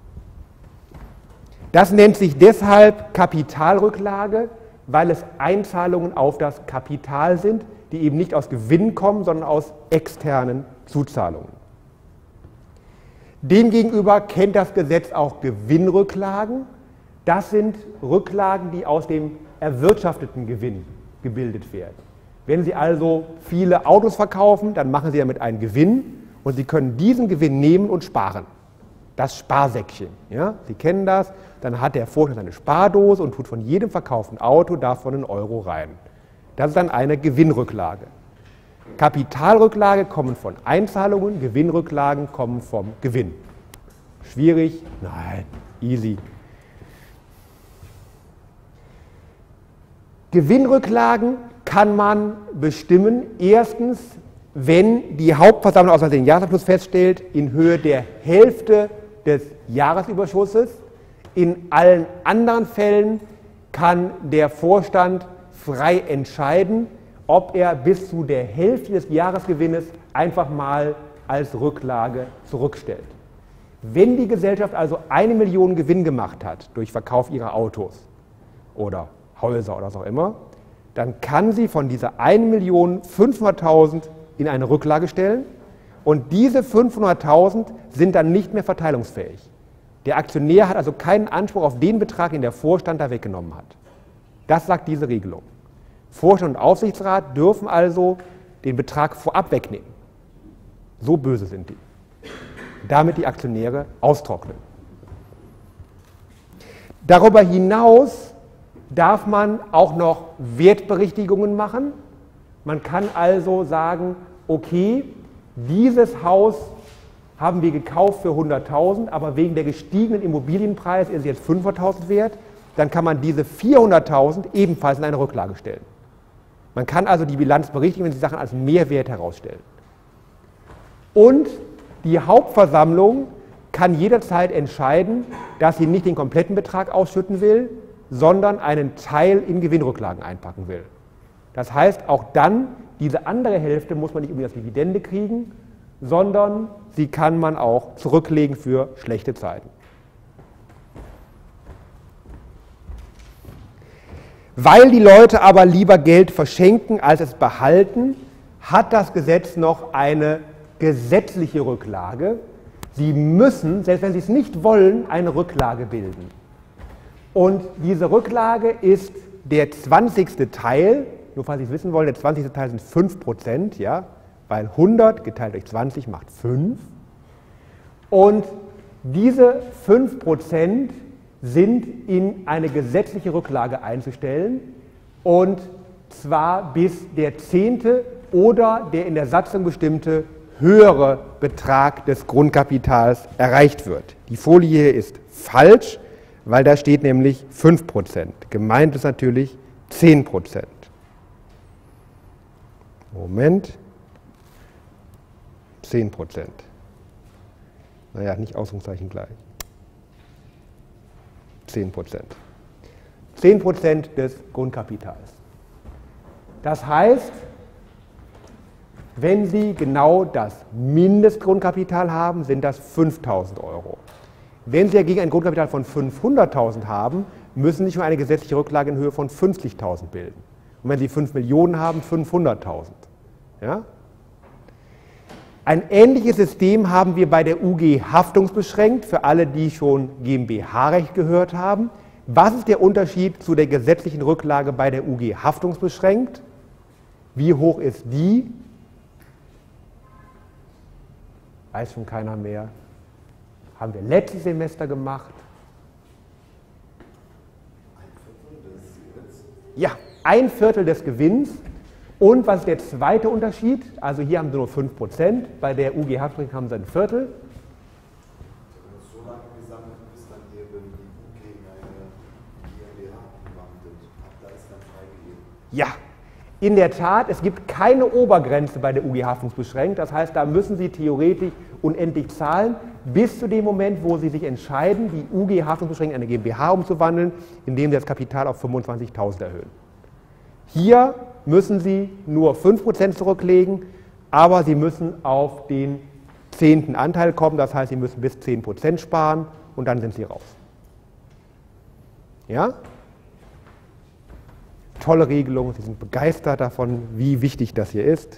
Das nennt sich deshalb Kapitalrücklage, weil es Einzahlungen auf das Kapital sind, die eben nicht aus Gewinn kommen, sondern aus externen Zuzahlungen. Demgegenüber kennt das Gesetz auch Gewinnrücklagen. Das sind Rücklagen, die aus dem erwirtschafteten Gewinn gebildet werden. Wenn Sie also viele Autos verkaufen, dann machen Sie damit einen Gewinn und Sie können diesen Gewinn nehmen und sparen. Das Sparsäckchen. Ja? Sie kennen das, dann hat der Vorstand eine Spardose und tut von jedem verkauften Auto davon einen Euro rein. Das ist dann eine Gewinnrücklage. Kapitalrücklage kommen von Einzahlungen, Gewinnrücklagen kommen vom Gewinn. Schwierig? Nein, easy. Gewinnrücklagen kann man bestimmen, erstens, wenn die Hauptversammlung außer den Jahresabschluss feststellt, in Höhe der Hälfte des Jahresüberschusses. In allen anderen Fällen kann der Vorstand frei entscheiden, ob er bis zu der Hälfte des Jahresgewinnes einfach mal als Rücklage zurückstellt. Wenn die Gesellschaft also 1 Million Gewinn gemacht hat durch Verkauf ihrer Autos oder Häuser oder was auch immer, dann kann sie von dieser 1.500.000 in eine Rücklage stellen und diese 500.000 sind dann nicht mehr verteilungsfähig. Der Aktionär hat also keinen Anspruch auf den Betrag, den der Vorstand da weggenommen hat. Das sagt diese Regelung. Vorstand und Aufsichtsrat dürfen also den Betrag vorab wegnehmen. So böse sind die. Damit die Aktionäre austrocknen. Darüber hinaus darf man auch noch Wertberichtigungen machen. Man kann also sagen, okay, dieses Haus haben wir gekauft für 100.000, aber wegen der gestiegenen Immobilienpreise ist es jetzt 500.000 wert. Dann kann man diese 400.000 ebenfalls in eine Rücklage stellen. Man kann also die Bilanz berichtigen, wenn Sie Sachen als Mehrwert herausstellen. Und die Hauptversammlung kann jederzeit entscheiden, dass sie nicht den kompletten Betrag ausschütten will, sondern einen Teil in Gewinnrücklagen einpacken will. Das heißt, auch dann, diese andere Hälfte muss man nicht irgendwie als Dividende kriegen, sondern sie kann man auch zurücklegen für schlechte Zeiten. Weil die Leute aber lieber Geld verschenken, als es behalten, hat das Gesetz noch eine gesetzliche Rücklage. Sie müssen, selbst wenn Sie es nicht wollen, eine Rücklage bilden. Und diese Rücklage ist der 20. Teil, nur falls Sie es wissen wollen, der 20. Teil sind 5%, ja, weil 100 geteilt durch 20 macht 5. Und diese 5% sind in eine gesetzliche Rücklage einzustellen und zwar bis der 10. oder der in der Satzung bestimmte höhere Betrag des Grundkapitals erreicht wird. Die Folie hier ist falsch, weil da steht nämlich 5%. Gemeint ist natürlich 10%. Moment. 10%. Naja, nicht Ausrufungszeichen gleich. 10%. 10% des Grundkapitals. Das heißt, wenn Sie genau das Mindestgrundkapital haben, sind das 5.000 €. Wenn Sie dagegen ein Grundkapital von 500.000 haben, müssen Sie schon eine gesetzliche Rücklage in Höhe von 50.000 bilden. Und wenn Sie 5 Millionen haben, 500.000. Ja? Ein ähnliches System haben wir bei der UG haftungsbeschränkt, für alle, die schon GmbH-Recht gehört haben. Was ist der Unterschied zu der gesetzlichen Rücklage bei der UG haftungsbeschränkt? Wie hoch ist die? Weiß schon keiner mehr. Haben wir letztes Semester gemacht. Ja, 1/4 des Gewinns. Und was ist der zweite Unterschied? Also hier haben Sie nur 5%, bei der UG Haftungsbeschränkung haben Sie 1/4. So lange gesammelt, bis dann eben die UG in eine GmbH umwandelt. Ab da ist dann freigegeben. Ja, in der Tat, es gibt keine Obergrenze bei der UG haftungsbeschränkt. Das heißt, da müssen Sie theoretisch unendlich zahlen, bis zu dem Moment, wo Sie sich entscheiden, die UG haftungsbeschränkt in eine GmbH umzuwandeln, indem Sie das Kapital auf 25.000 erhöhen. Hier müssen Sie nur 5% zurücklegen, aber Sie müssen auf den 10. Anteil kommen. Das heißt, Sie müssen bis 10% sparen und dann sind Sie raus. Ja? Tolle Regelung, Sie sind begeistert davon, wie wichtig das hier ist.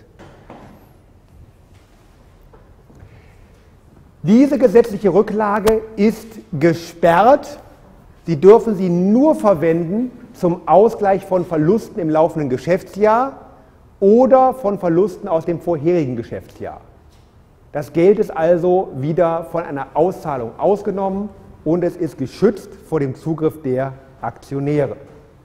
Diese gesetzliche Rücklage ist gesperrt. Sie dürfen sie nur verwenden zum Ausgleich von Verlusten im laufenden Geschäftsjahr oder von Verlusten aus dem vorherigen Geschäftsjahr. Das Geld ist also wieder von einer Auszahlung ausgenommen und es ist geschützt vor dem Zugriff der Aktionäre.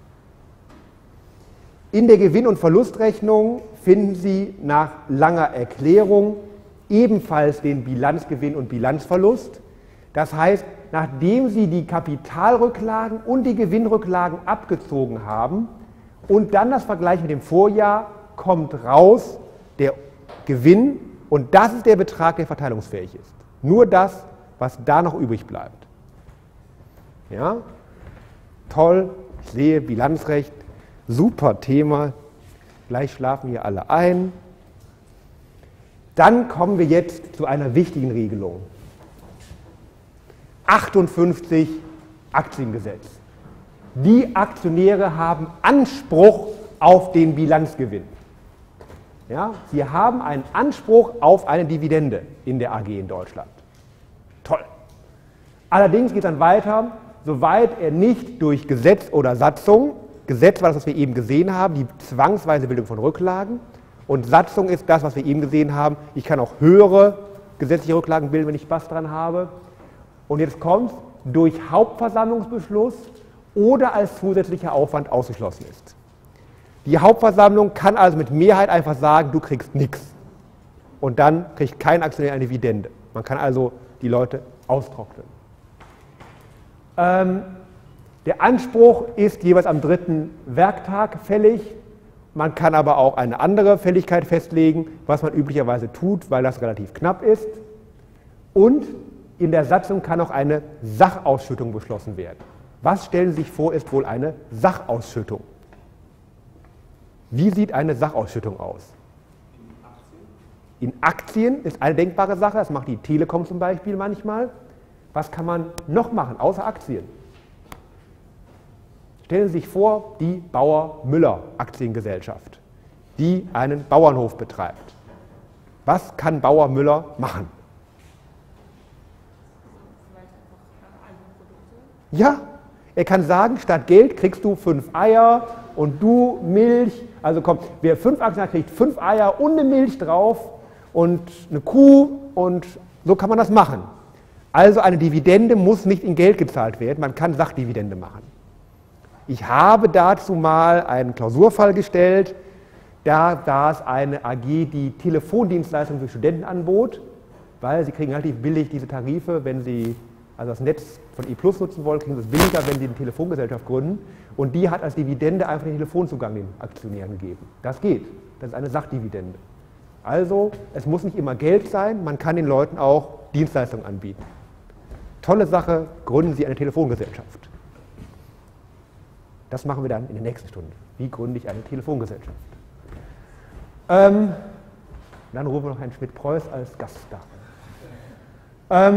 In der Gewinn- und Verlustrechnung finden Sie nach langer Erklärung ebenfalls den Bilanzgewinn und Bilanzverlust. Das heißt, nachdem Sie die Kapitalrücklagen und die Gewinnrücklagen abgezogen haben und dann das Vergleich mit dem Vorjahr, kommt raus der Gewinn und das ist der Betrag, der verteilungsfähig ist. Nur das, was da noch übrig bleibt. Ja? Toll, ich sehe Bilanzrecht, super Thema. Gleich schlafen wir alle ein. Dann kommen wir jetzt zu einer wichtigen Regelung. 58 Aktiengesetz. Die Aktionäre haben Anspruch auf den Bilanzgewinn. Ja, sie haben einen Anspruch auf eine Dividende in der AG in Deutschland. Toll. Allerdings geht es dann weiter, soweit er nicht durch Gesetz oder Satzung, Gesetz war das, was wir eben gesehen haben, die zwangsweise Bildung von Rücklagen, und Satzung ist das, was wir eben gesehen haben, ich kann auch höhere gesetzliche Rücklagen bilden, wenn ich Spaß dran habe. Und jetzt kommt durch Hauptversammlungsbeschluss oder als zusätzlicher Aufwand ausgeschlossen ist. Die Hauptversammlung kann also mit Mehrheit einfach sagen, du kriegst nichts. Und dann kriegt kein Aktionär eine Dividende. Man kann also die Leute austrocknen. Der Anspruch ist jeweils am 3. Werktag fällig. Man kann aber auch eine andere Fälligkeit festlegen, was man üblicherweise tut, weil das relativ knapp ist. Und in der Satzung kann auch eine Sachausschüttung beschlossen werden. Was stellen Sie sich vor, ist wohl eine Sachausschüttung? Wie sieht eine Sachausschüttung aus? In Aktien ist eine denkbare Sache, das macht die Telekom zum Beispiel manchmal. Was kann man noch machen, außer Aktien? Stellen Sie sich vor, die Bauer-Müller-Aktiengesellschaft, die einen Bauernhof betreibt. Was kann Bauer Müller machen? Ja, er kann sagen, statt Geld kriegst du 5 Eier und du Milch. Also komm, wer 5 Aktien hat, kriegt 5 Eier und eine Milch drauf und eine Kuh und so kann man das machen. Also eine Dividende muss nicht in Geld gezahlt werden, man kann Sachdividende machen. Ich habe dazu mal einen Klausurfall gestellt, da war es eine AG, die Telefondienstleistungen für Studenten anbot, weil sie kriegen relativ billig diese Tarife, wenn sie also das Netz von E+ nutzen wollen, kriegen sie es billiger, wenn sie eine Telefongesellschaft gründen. Und die hat als Dividende einfach den Telefonzugang den Aktionären gegeben. Das geht. Das ist eine Sachdividende. Also, es muss nicht immer Geld sein, man kann den Leuten auch Dienstleistungen anbieten. Tolle Sache, gründen Sie eine Telefongesellschaft. Das machen wir dann in der nächsten Stunde. Wie gründe ich eine Telefongesellschaft? Dann rufen wir noch Herrn Schmidt-Preuß als Gast da.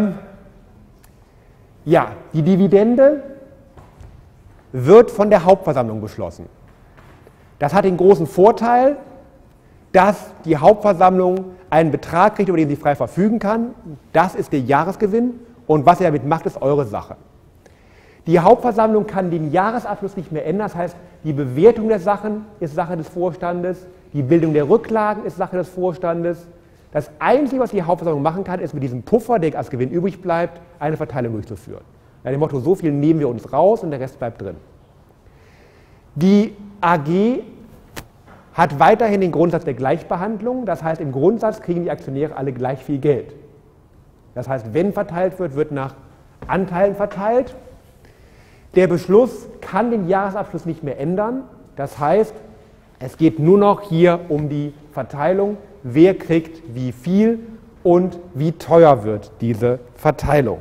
Ja, die Dividende wird von der Hauptversammlung beschlossen. Das hat den großen Vorteil, dass die Hauptversammlung einen Betrag kriegt, über den sie frei verfügen kann. Das ist der Jahresgewinn und was ihr damit macht, ist eure Sache. Die Hauptversammlung kann den Jahresabschluss nicht mehr ändern, das heißt, die Bewertung der Sachen ist Sache des Vorstandes, die Bildung der Rücklagen ist Sache des Vorstandes. Das Einzige, was die Hauptversammlung machen kann, ist mit diesem Puffer, der als Gewinn übrig bleibt, eine Verteilung durchzuführen. Nach dem Motto, so viel nehmen wir uns raus und der Rest bleibt drin. Die AG hat weiterhin den Grundsatz der Gleichbehandlung, das heißt, im Grundsatz kriegen die Aktionäre alle gleich viel Geld. Das heißt, wenn verteilt wird, wird nach Anteilen verteilt. Der Beschluss kann den Jahresabschluss nicht mehr ändern, das heißt, es geht nur noch hier um die Verteilung, wer kriegt wie viel und wie teuer wird diese Verteilung.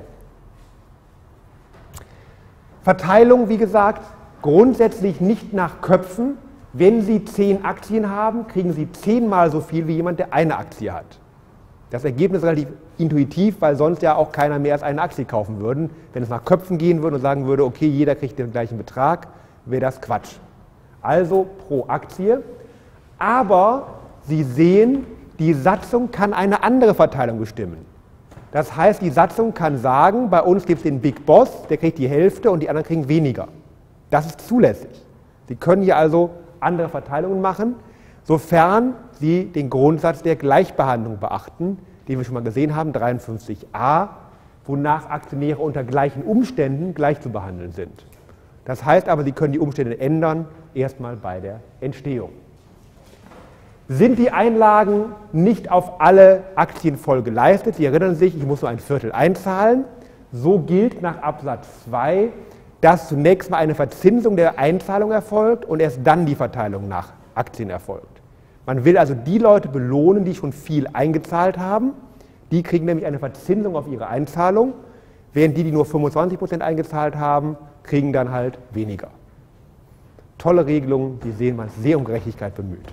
Verteilung, wie gesagt, grundsätzlich nicht nach Köpfen. Wenn Sie 10 Aktien haben, kriegen Sie 10-mal so viel wie jemand, der eine Aktie hat. Das Ergebnis ist relativ intuitiv, weil sonst ja auch keiner mehr als eine Aktie kaufen würde. Wenn es nach Köpfen gehen würde und sagen würde, okay, jeder kriegt den gleichen Betrag, wäre das Quatsch. Also pro Aktie. Aber Sie sehen, die Satzung kann eine andere Verteilung bestimmen. Das heißt, die Satzung kann sagen, bei uns gibt es den Big Boss, der kriegt die Hälfte und die anderen kriegen weniger. Das ist zulässig. Sie können hier also andere Verteilungen machen, sofern Sie den Grundsatz der Gleichbehandlung beachten, den wir schon mal gesehen haben, 53a, wonach Aktionäre unter gleichen Umständen gleich zu behandeln sind. Das heißt aber, Sie können die Umstände ändern, erstmal bei der Entstehung. Sind die Einlagen nicht auf alle Aktien voll geleistet? Sie erinnern sich, ich muss nur ein Viertel einzahlen. So gilt nach Absatz 2, dass zunächst mal eine Verzinsung der Einzahlung erfolgt und erst dann die Verteilung nach Aktien erfolgt. Man will also die Leute belohnen, die schon viel eingezahlt haben. Die kriegen nämlich eine Verzinsung auf ihre Einzahlung, während die, die nur 25% eingezahlt haben, kriegen dann halt weniger. Tolle Regelung, die sehen, man ist sehr um Gerechtigkeit bemüht.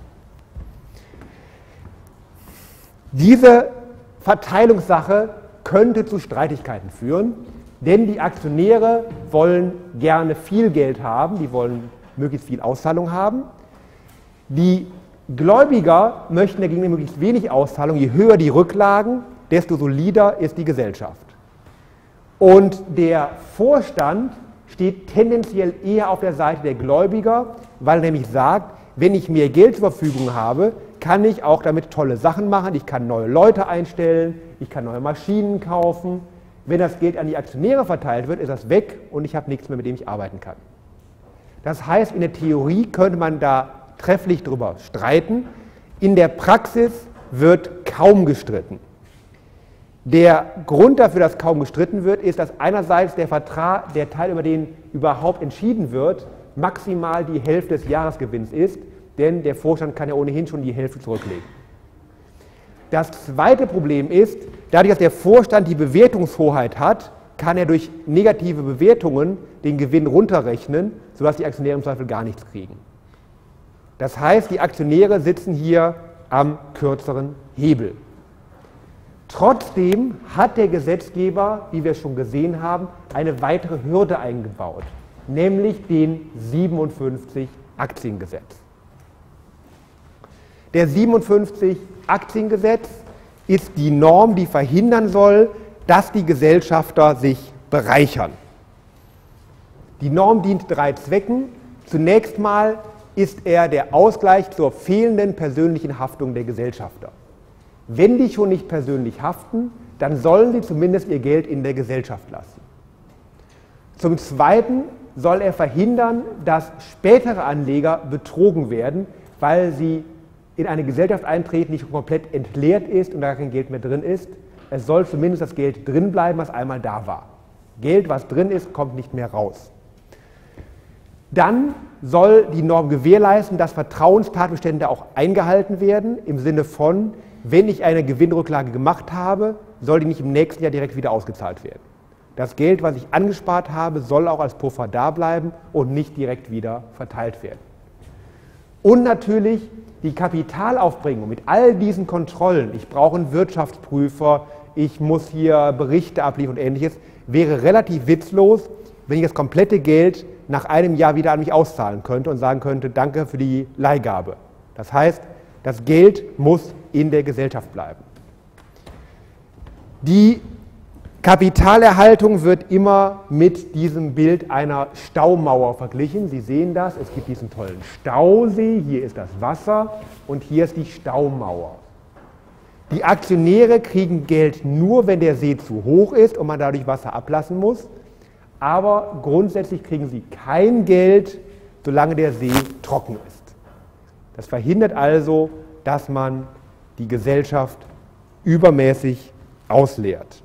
Diese Verteilungssache könnte zu Streitigkeiten führen, denn die Aktionäre wollen gerne viel Geld haben, die wollen möglichst viel Auszahlung haben. Die Gläubiger möchten dagegen möglichst wenig Auszahlung. Je höher die Rücklagen, desto solider ist die Gesellschaft. Und der Vorstand steht tendenziell eher auf der Seite der Gläubiger, weil er nämlich sagt, wenn ich mehr Geld zur Verfügung habe, kann ich auch damit tolle Sachen machen. Ich kann neue Leute einstellen, ich kann neue Maschinen kaufen. Wenn das Geld an die Aktionäre verteilt wird, ist das weg und ich habe nichts mehr, mit dem ich arbeiten kann. Das heißt, in der Theorie könnte man da trefflich darüber streiten. In der Praxis wird kaum gestritten. Der Grund dafür, dass kaum gestritten wird, ist, dass einerseits der Vertrag, der Teil, über den überhaupt entschieden wird, maximal die Hälfte des Jahresgewinns ist, denn der Vorstand kann ja ohnehin schon die Hälfte zurücklegen. Das zweite Problem ist, dadurch, dass der Vorstand die Bewertungshoheit hat, kann er durch negative Bewertungen den Gewinn runterrechnen, sodass die Aktionäre im Zweifel gar nichts kriegen. Das heißt, die Aktionäre sitzen hier am kürzeren Hebel. Trotzdem hat der Gesetzgeber, wie wir schon gesehen haben, eine weitere Hürde eingebaut, nämlich den 57 Aktiengesetz. Der 57 Aktiengesetz ist die Norm, die verhindern soll, dass die Gesellschafter sich bereichern. Die Norm dient 3 Zwecken. Zunächst mal ist er der Ausgleich zur fehlenden persönlichen Haftung der Gesellschafter. Wenn die schon nicht persönlich haften, dann sollen sie zumindest ihr Geld in der Gesellschaft lassen. Zum Zweiten soll er verhindern, dass spätere Anleger betrogen werden, weil sie in eine Gesellschaft eintreten, die schon komplett entleert ist und da kein Geld mehr drin ist. Es soll zumindest das Geld drin bleiben, was einmal da war. Geld, was drin ist, kommt nicht mehr raus. Dann soll die Norm gewährleisten, dass Vertrauenstatbestände auch eingehalten werden, im Sinne von, wenn ich eine Gewinnrücklage gemacht habe, soll die nicht im nächsten Jahr direkt wieder ausgezahlt werden. Das Geld, was ich angespart habe, soll auch als Puffer da bleiben und nicht direkt wieder verteilt werden. Und natürlich die Kapitalaufbringung mit all diesen Kontrollen, ich brauche einen Wirtschaftsprüfer, ich muss hier Berichte abliefern und Ähnliches, wäre relativ witzlos, wenn ich das komplette Geld nach einem Jahr wieder an mich auszahlen könnte und sagen könnte, danke für die Leihgabe. Das heißt, das Geld muss in der Gesellschaft bleiben. Die Kapitalerhaltung wird immer mit diesem Bild einer Staumauer verglichen. Sie sehen das, es gibt diesen tollen Stausee, hier ist das Wasser und hier ist die Staumauer. Die Aktionäre kriegen Geld nur, wenn der See zu hoch ist und man dadurch Wasser ablassen muss, aber grundsätzlich kriegen sie kein Geld, solange der See trocken ist. Das verhindert also, dass man die Gesellschaft übermäßig ausleert.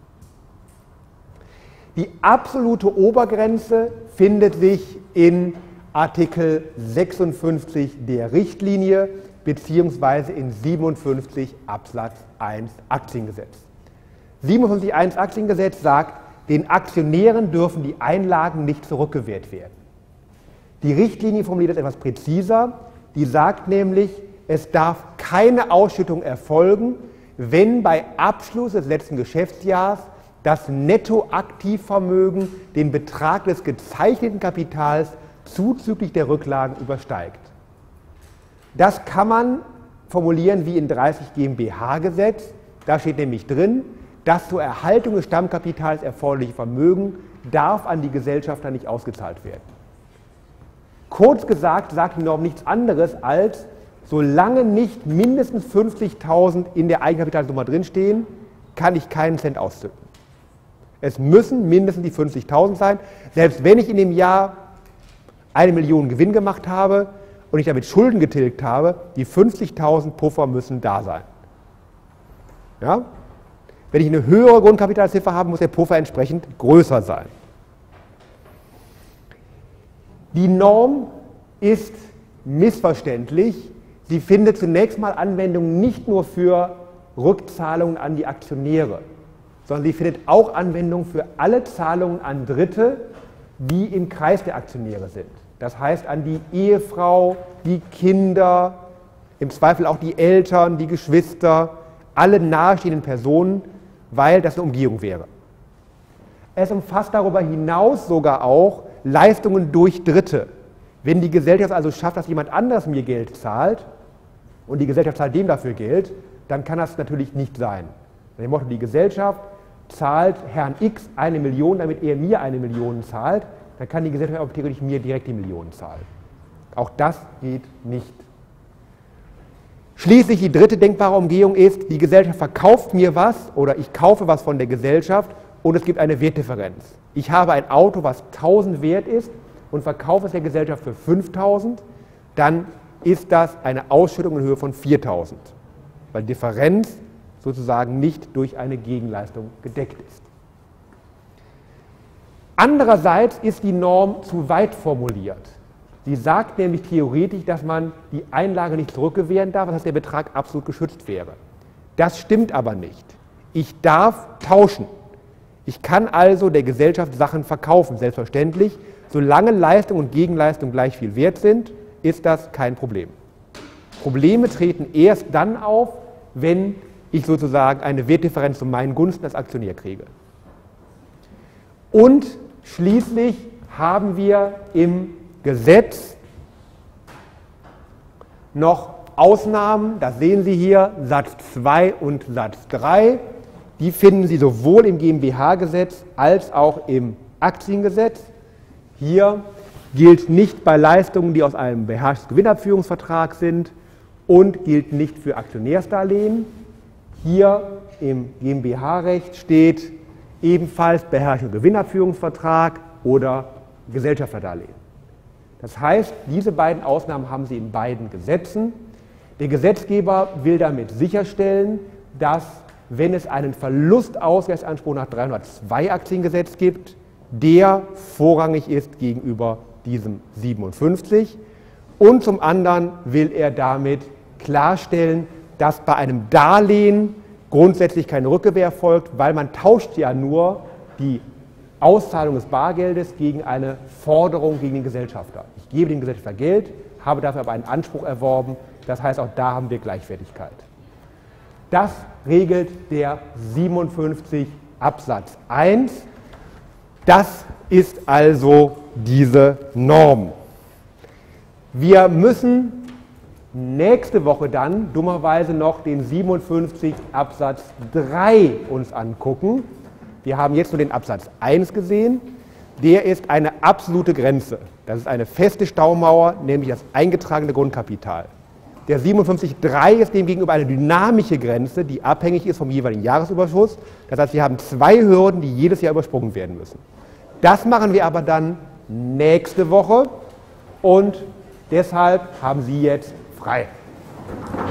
Die absolute Obergrenze findet sich in Artikel 56 der Richtlinie beziehungsweise in 57 Absatz 1 Aktiengesetz. 57.1 Aktiengesetz sagt, den Aktionären dürfen die Einlagen nicht zurückgewährt werden. Die Richtlinie formuliert das etwas präziser, die sagt nämlich, es darf keine Ausschüttung erfolgen, wenn bei Abschluss des letzten Geschäftsjahres das Nettoaktivvermögen den Betrag des gezeichneten Kapitals zuzüglich der Rücklagen übersteigt. Das kann man formulieren wie in 30 GmbH-Gesetz. Da steht nämlich drin, das zur Erhaltung des Stammkapitals erforderliche Vermögen darf an die Gesellschafter nicht ausgezahlt werden. Kurz gesagt sagt die Norm nichts anderes als, solange nicht mindestens 50.000 in der Eigenkapitalsumme drinstehen, kann ich keinen Cent auszücken. Es müssen mindestens die 50.000 sein, selbst wenn ich in dem Jahr 1 Million Gewinn gemacht habe und ich damit Schulden getilgt habe, die 50.000 Puffer müssen da sein. Ja? Wenn ich eine höhere Grundkapitalziffer habe, muss der Puffer entsprechend größer sein. Die Norm ist missverständlich. Sie findet zunächst mal Anwendung nicht nur für Rückzahlungen an die Aktionäre, sondern sie findet auch Anwendung für alle Zahlungen an Dritte, die im Kreis der Aktionäre sind. Das heißt an die Ehefrau, die Kinder, im Zweifel auch die Eltern, die Geschwister, alle nahestehenden Personen, weil das eine Umgehung wäre. Es umfasst darüber hinaus sogar auch Leistungen durch Dritte. Wenn die Gesellschaft also schafft, dass jemand anderes mir Geld zahlt und die Gesellschaft zahlt dem dafür Geld, dann kann das natürlich nicht sein. Nach dem Motto, die Gesellschaft zahlt Herrn X 1 Million, damit er mir 1 Million zahlt, dann kann die Gesellschaft auch theoretisch mir direkt die Millionen zahlen. Auch das geht nicht. Schließlich die dritte denkbare Umgehung ist, die Gesellschaft verkauft mir was oder ich kaufe was von der Gesellschaft und es gibt eine Wertdifferenz. Ich habe ein Auto, was 1.000 wert ist und verkaufe es der Gesellschaft für 5.000, dann ist das eine Ausschüttung in Höhe von 4.000, weil die Differenz sozusagen nicht durch eine Gegenleistung gedeckt ist. Andererseits ist die Norm zu weit formuliert. Sie sagt nämlich theoretisch, dass man die Einlage nicht zurückgewähren darf, das heißt, der Betrag absolut geschützt wäre. Das stimmt aber nicht. Ich darf tauschen. Ich kann also der Gesellschaft Sachen verkaufen, selbstverständlich. Solange Leistung und Gegenleistung gleich viel wert sind, ist das kein Problem. Probleme treten erst dann auf, wenn ich sozusagen eine Wertdifferenz zu meinen Gunsten als Aktionär kriege. Und schließlich haben wir im Gesetz noch Ausnahmen, das sehen Sie hier, Satz 2 und Satz 3. Die finden Sie sowohl im GmbH-Gesetz als auch im Aktiengesetz. Hier gilt nicht bei Leistungen, die aus einem Beherrschungsgewinnabführungsvertrag sind und gilt nicht für Aktionärsdarlehen. Hier im GmbH-Recht steht ebenfalls Beherrschungsgewinnabführungsvertrag oder Gesellschafterdarlehen. Das heißt, diese beiden Ausnahmen haben Sie in beiden Gesetzen. Der Gesetzgeber will damit sicherstellen, dass, wenn es einen Verlustausgleichsanspruch nach 302 Aktiengesetz gibt, der vorrangig ist gegenüber diesem 57. Und zum anderen will er damit klarstellen, dass bei einem Darlehen grundsätzlich keine Rückgewähr folgt, weil man tauscht ja nur die Auszahlung des Bargeldes gegen eine Forderung gegen den Gesellschafter. Ich gebe dem Gesellschafter Geld, habe dafür aber einen Anspruch erworben. Das heißt, auch da haben wir Gleichwertigkeit. Das regelt der 57 Absatz 1. Das ist also diese Norm. Wir müssen nächste Woche dann dummerweise noch den 57 Absatz 3 uns angucken. Wir haben jetzt nur den Absatz 1 gesehen. Der ist eine absolute Grenze. Das ist eine feste Staumauer, nämlich das eingetragene Grundkapital. Der 57.3 ist demgegenüber eine dynamische Grenze, die abhängig ist vom jeweiligen Jahresüberschuss. Das heißt, wir haben 2 Hürden, die jedes Jahr übersprungen werden müssen. Das machen wir aber dann nächste Woche und deshalb haben Sie jetzt frei.